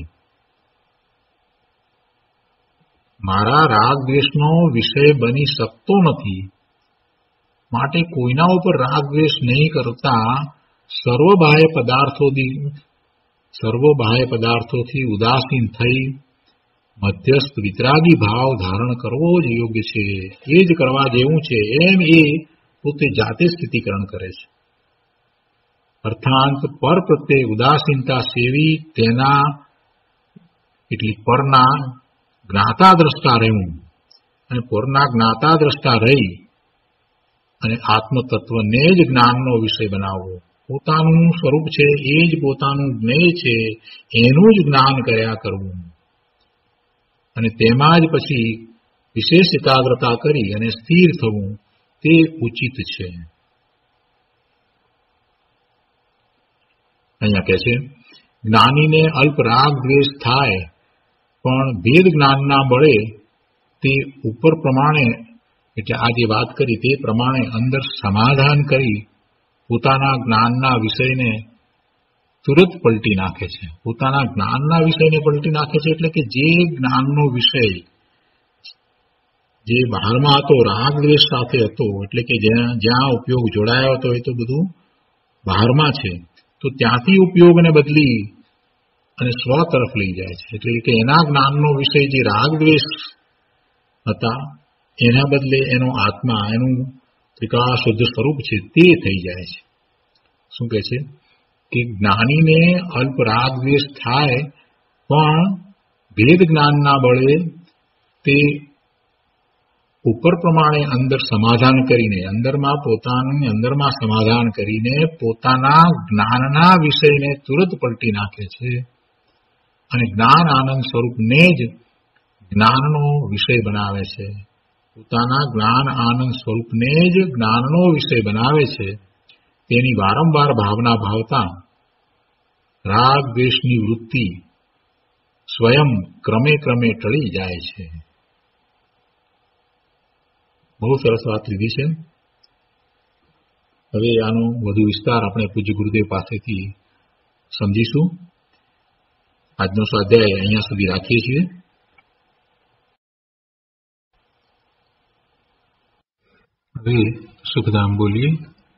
મારા રાગ દ્વેષનો વિષય બની શકતો નથી. માટે કોઈના ઉપર રાગ દ્વેષ નહીં કરતા સર્વ બાહ્ય પદાર્થોથી સર્વ બાહ્ય પદાર્થોથી ઉદાસીન થઈ મધ્યસ્થ વિતરાગી ભાવ ધારણ કરવો જ યોગ્ય છે. એ જ કરવા જેવું છે. એમ એ પોતે જાતે સ્થિતિકરણ કરે છે. અર્થાત પર પ્રત્યે ઉદાસીનતા સેવી તેના એટલે પરના જ્ઞાતા દ્રષ્ટા રહેવું અને પરના જ્ઞાતા દ્રષ્ટા રહી અને આત્મતત્વને જ જ્ઞાનનો વિષય બનાવવો. પોતાનું સ્વરૂપ છે એ જ પોતાનું જ્ઞેય છે, એનું જ જ્ઞાન કર્યા કરવું અને તેમાં જ પછી વિશેષ એકાગ્રતા કરી અને સ્થિર થવું તે ઉચિત છે. અહીંયા કહે છે જ્ઞાનીને અલ્પ રાગ દ્વેષ થાય પણ ભેદ જ્ઞાનના બળે તે ઉપર પ્રમાણે એટલે આ જે વાત કરી તે પ્રમાણે અંદર સમાધાન કરી પોતાના જ્ઞાનના વિષયને તુરત પલટી નાખે છે. પોતાના જ્ઞાનના વિષયને પલટી નાખે છે એટલે કે જે જ્ઞાનનો વિષય જે બહારમાં હતો, રાગ દ્વેષ સાથે હતો, એટલે કે જ્યાં જ્યાં ઉપયોગ જોડાયો હતો એ તો બધું બહારમાં છે, તો ત્યાંથી ઉપયોગને બદલી અને સ્વ તરફ લઈ જાય છે. એટલે કે એના જ્ઞાનનો વિષય જે રાગ દ્વેષ હતા એના બદલે એનો આત્મા, એનું ત્રિકાળ શુદ્ધ સ્વરૂપ છે તે થઈ જાય છે. શું કહે છે કે જ્ઞાનીને અલ્પ રાગ દ્વેષ થાય પણ ભેદ જ્ઞાનના બળે તે ઉપર પ્રમાણે અંદર સમાધાન કરીને, અંદરમાં પોતાની અંદરમાં સમાધાન કરીને પોતાના જ્ઞાનના વિષયને તુરત પલટી નાખે છે અને જ્ઞાન આનંદ સ્વરૂપને જ જ્ઞાનનો વિષય બનાવે છે. પોતાના જ્ઞાન આનંદ સ્વરૂપને જ જ્ઞાનનો વિષય બનાવે છે. તેની વારંવાર ભાવના ભાવતા રાગ દ્વેષની વૃત્તિ સ્વયં ક્રમે ક્રમે ટળી જાય છે. બહુ સરસ વાત લીધી છે. હવે આનો વધુ વિસ્તાર આપણે પૂજ્ય ગુરુદેવ પાસેથી સમજીશું. આજનો સ્વાધ્યાય અહીંયા સુધી રાખીએ છીએ. હવે સુખધામ બોલીએ.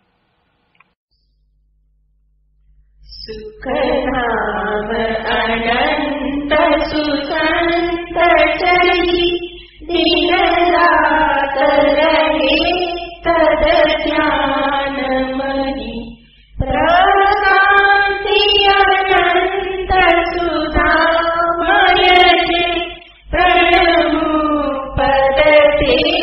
સુખધામ અનંત સુસંત ચરી દિન રાત રહે તદ ધ્યાન મની પ્રકાંતિ અનંત સુધામય પ્રણમુ પદ તે